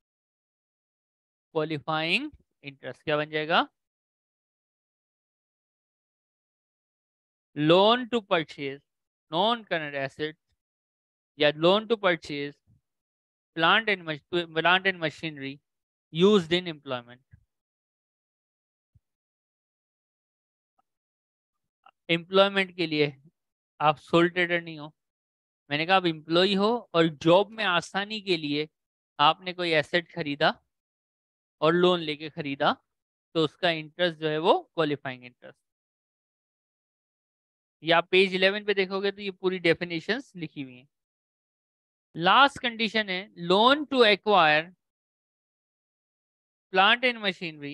क्वालिफाइंग इंटरेस्ट क्या बन जाएगा, loan to purchase non current asset या loan to purchase plant and plant and machinery used in employment. Employment के लिए, आप सोल ट्रेडर नहीं हो, मैंने कहा आप एम्प्लॉय हो और जॉब में आसानी के लिए आपने कोई एसेट खरीदा और लोन लेके खरीदा, तो उसका इंटरेस्ट जो है वो क्वालिफाइंग इंटरेस्ट। या पेज इलेवन पे देखोगे तो ये पूरी डेफिनेशंस लिखी हुई हैं। लास्ट कंडीशन है loan to acquire plant and machinery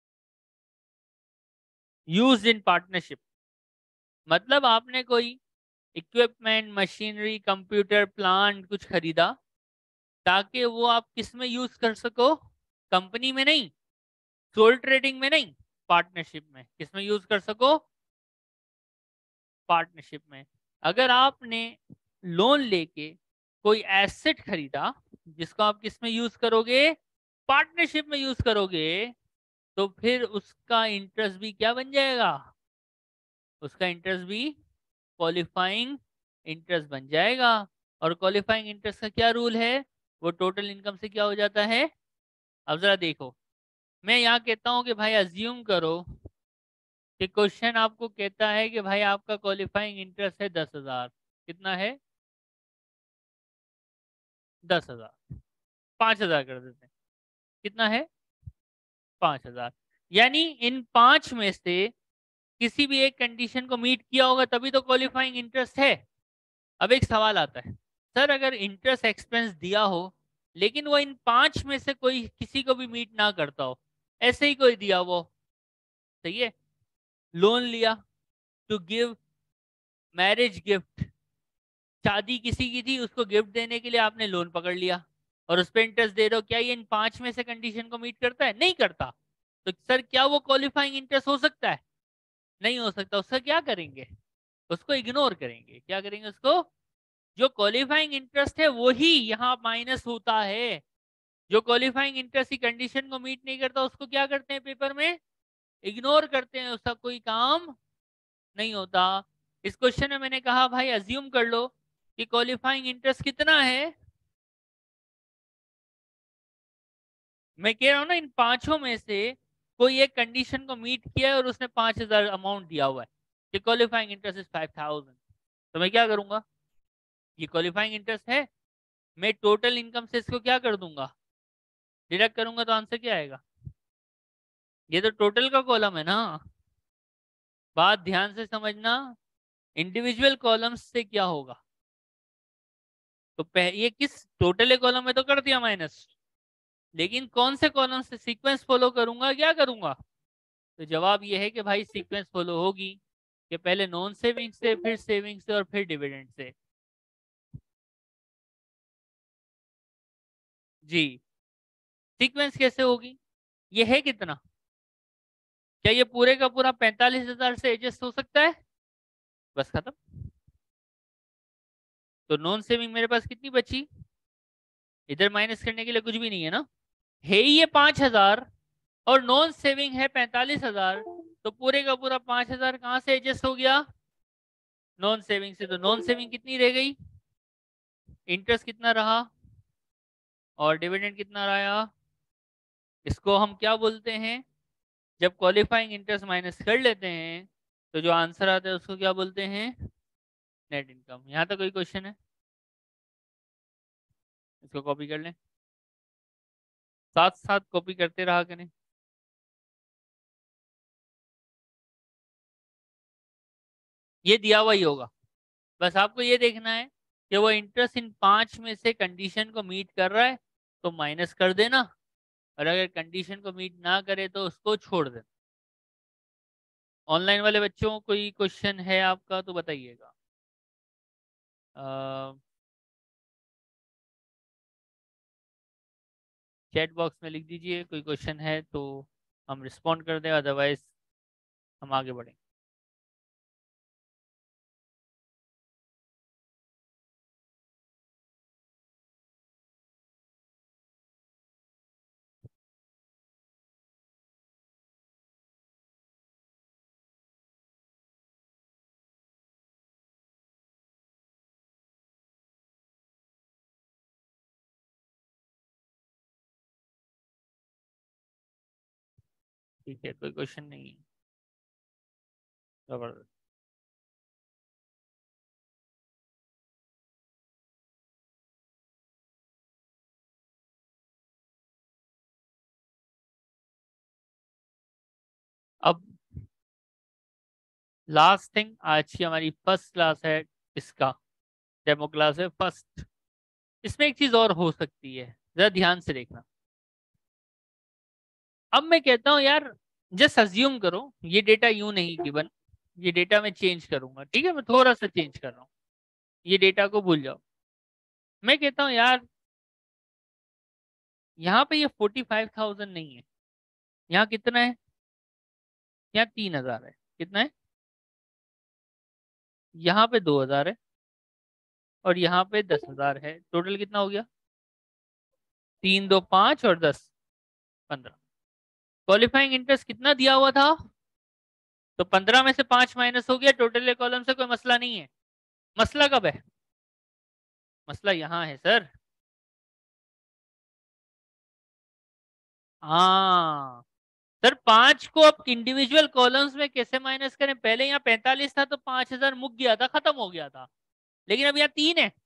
used in partnership. मतलब आपने कोई इक्विपमेंट, मशीनरी, कंप्यूटर, प्लांट कुछ खरीदा ताकि वो आप किस में यूज कर सको, कंपनी में नहीं, सोल ट्रेडिंग में नहीं, पार्टनरशिप में। किस में यूज कर सको, पार्टनरशिप में। अगर आपने लोन लेके कोई एसेट खरीदा जिसको आप किस में यूज करोगे, पार्टनरशिप में यूज करोगे, तो फिर उसका इंटरेस्ट भी क्या बन जाएगा, उसका इंटरेस्ट भी क्वालिफाइंग इंटरेस्ट बन जाएगा। और क्वालिफाइंग इंटरेस्ट का क्या रूल है, वो टोटल इनकम से क्या हो जाता है। अब जरा देखो, मैं यहाँ कहता हूँ कि भाई अज्यूम करो कि क्वेश्चन आपको कहता है कि भाई आपका क्वालिफाइंग इंटरेस्ट है दस हजार। कितना है, दस हजार, पांच हजार कर देते हैं। कितना है, पांच हजार। यानी इन पांच में से किसी भी एक कंडीशन को मीट किया होगा तभी तो क्वालिफाइंग इंटरेस्ट है। अब एक सवाल आता है, सर अगर इंटरेस्ट एक्सपेंस दिया हो लेकिन वो इन पांच में से कोई किसी को भी मीट ना करता हो, ऐसे ही कोई दिया वो, सही है, लोन लिया टू गिव मैरिज गिफ्ट, शादी किसी की थी उसको गिफ्ट देने के लिए आपने लोन पकड़ लिया और उस पर इंटरेस्ट दे रहे हो, क्या ये इन पांच में से कंडीशन को मीट करता है, नहीं करता। तो सर क्या वो क्वालिफाइंग इंटरेस्ट हो सकता है, नहीं हो सकता। उसका क्या करेंगे, उसको इग्नोर करेंगे। क्या करेंगे उसको, जो क्वालिफाइंग इंटरेस्ट है वही यहाँ माइनस होता है। जो क्वालिफाइंग इंटरेस्ट की कंडीशन को मीट नहीं करता उसको क्या करते हैं, पेपर में इग्नोर करते हैं, उसका कोई काम नहीं होता। इस क्वेश्चन में मैंने कहा भाई अज्यूम कर लो कि क्वालिफाइंग इंटरेस्ट कितना है। मैं कह रहा हूं ना, इन पांचों में से कोई एक कंडीशन को मीट किया है और उसने पांच हजार अमाउंट दिया हुआ है कि qualifying interest is five thousand. तो मैं क्या करूंगा, ये क्वालिफाइंग इंटरेस्ट है, मैं टोटल इनकम से इसको क्या कर दूंगा, डिडक्ट करूंगा, तो आंसर क्या आएगा, ये तो टोटल का कॉलम है ना। बात ध्यान से समझना, इंडिविजुअल कॉलम्स से क्या होगा, तो पह, ये किस टोटल कॉलम में तो कर दिया माइनस, लेकिन कौन से कॉलम से सीक्वेंस फॉलो करूंगा, क्या करूंगा। तो जवाब ये है कि भाई सीक्वेंस फॉलो होगी कि पहले नॉन सेविंग से, फिर सेविंग से और फिर डिविडेंड से। जी, सीक्वेंस कैसे होगी, ये है कितना, क्या ये पूरे का पूरा पैंतालीस हजार से एडजस्ट हो सकता है, बस खत्म। तो नॉन सेविंग मेरे पास कितनी बची, इधर माइनस करने के लिए कुछ भी नहीं है ना, है ही ये पांच हजार, और नॉन सेविंग है पैंतालीस हजार, तो पूरे का पूरा पांच हजार कहां से एडजस्ट हो गया, नॉन सेविंग से। तो नॉन सेविंग कितनी रह गई, इंटरेस्ट कितना रहा और डिविडेंड कितना रहा। इसको हम क्या बोलते हैं, जब क्वालिफाइंग इंटरेस्ट माइनस कर लेते हैं तो जो आंसर आता है उसको क्या बोलते हैं, नेट इनकम। यहाँ तक कोई क्वेश्चन है, इसको कॉपी कर लें, साथ साथ कॉपी करते रहा करें। ये दिया हुआ ही होगा। बस आपको ये देखना है कि वो इंटरेस्ट इन पांच में से कंडीशन को मीट कर रहा है तो माइनस कर देना, और अगर कंडीशन को मीट ना करे तो उसको छोड़ देना। ऑनलाइन वाले बच्चों को कोई क्वेश्चन है आपका तो बताइएगा। चैट बॉक्स में लिख दीजिए कोई क्वेश्चन है तो हम रिस्पॉन्ड कर दें, अदरवाइज हम आगे बढ़ें। ठीक है, कोई क्वेश्चन नहीं है। जबरदस्त। अब लास्ट थिंग, आज की हमारी फर्स्ट क्लास है, इसका डेमो क्लास है फर्स्ट। इसमें एक चीज और हो सकती है, जरा ध्यान से देखना। अब मैं कहता हूं यार, जस्ट अज्यूम करो ये डेटा यूं नहीं गिवन, ये डेटा मैं चेंज करूंगा, ठीक है, मैं थोड़ा सा चेंज कर रहा हूँ, ये डेटा को भूल जाओ। मैं कहता हूँ यार, यहाँ पे ये फोर्टी फाइव थाउजेंड नहीं है, यहाँ कितना है, यहाँ तीन हजार है। कितना है? यहाँ पे दो हजार है और यहाँ पे दस हजार है। टोटल कितना हो गया? तीन दो पांच और दस पंद्रह। क्वालिफाइंग इंटरेस्ट कितना दिया हुआ था? तो पंद्रह में से पांच माइनस हो गया, टोटल कॉलम से कोई मसला नहीं है। मसला कब है? मसला यहाँ है सर। हाँ सर, पांच को अब इंडिविजुअल कॉलम्स में कैसे माइनस करें? पहले यहाँ पैंतालीस था तो पांच हजार मुक गया था, खत्म हो गया था, लेकिन अब यहाँ तीन है।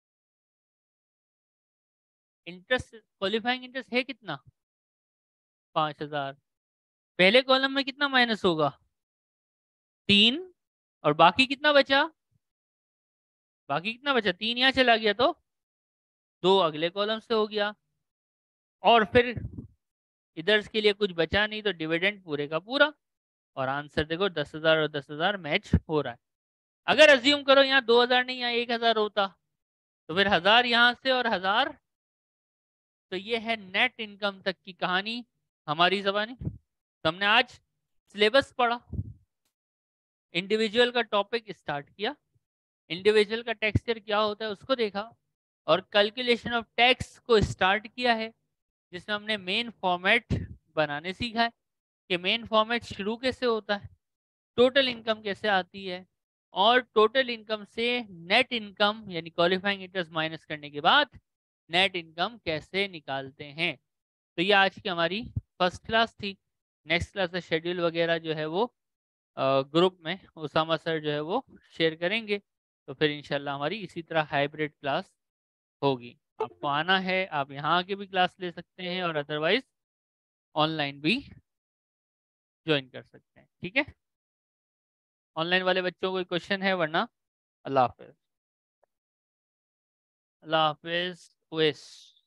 इंटरेस्ट, क्वालिफाइंग इंटरेस्ट है कितना? पांच हजार। पहले कॉलम में कितना माइनस होगा? तीन। और बाकी कितना बचा? बाकी कितना बचा? तीन यहाँ चला गया तो दो अगले कॉलम से हो गया, और फिर इधर के लिए कुछ बचा नहीं तो डिविडेंड पूरे का पूरा। और आंसर देखो, दस हजार और दस हजार मैच हो रहा है। अगर अज्यूम करो यहाँ दो हजार नहीं, यहाँ एक हजार होता, तो फिर हजार यहाँ से और हजार, तो ये है नेट इनकम तक की कहानी हमारी जबानी। तो हमने आज सिलेबस पढ़ा, इंडिविजुअल का टॉपिक स्टार्ट किया, इंडिविजुअल का टेक्सचर क्या होता है उसको देखा, और कैलकुलेशन ऑफ टैक्स को स्टार्ट किया है, जिसमें हमने मेन फॉर्मेट बनाने सीखा है कि मेन फॉर्मेट शुरू कैसे होता है, टोटल इनकम कैसे आती है, और टोटल इनकम से नेट इनकम यानी क्वालिफाइंग इंटरेस्ट माइनस करने के बाद नेट इनकम कैसे निकालते हैं। तो ये आज की हमारी फर्स्ट क्लास थी। नेक्स्ट क्लास का शेड्यूल वगैरह जो है वो ग्रुप में उसामा सर जो है वो शेयर करेंगे। तो फिर इंशाल्लाह हमारी इसी तरह हाइब्रिड क्लास होगी। आपको आना है, आप यहाँ आके भी क्लास ले सकते हैं, और अदरवाइज ऑनलाइन भी ज्वाइन कर सकते हैं। ठीक है, ऑनलाइन वाले बच्चों को कोई क्वेश्चन है? वरना अल्लाह हाफिज। अल्लाह हाफिज। ओएस।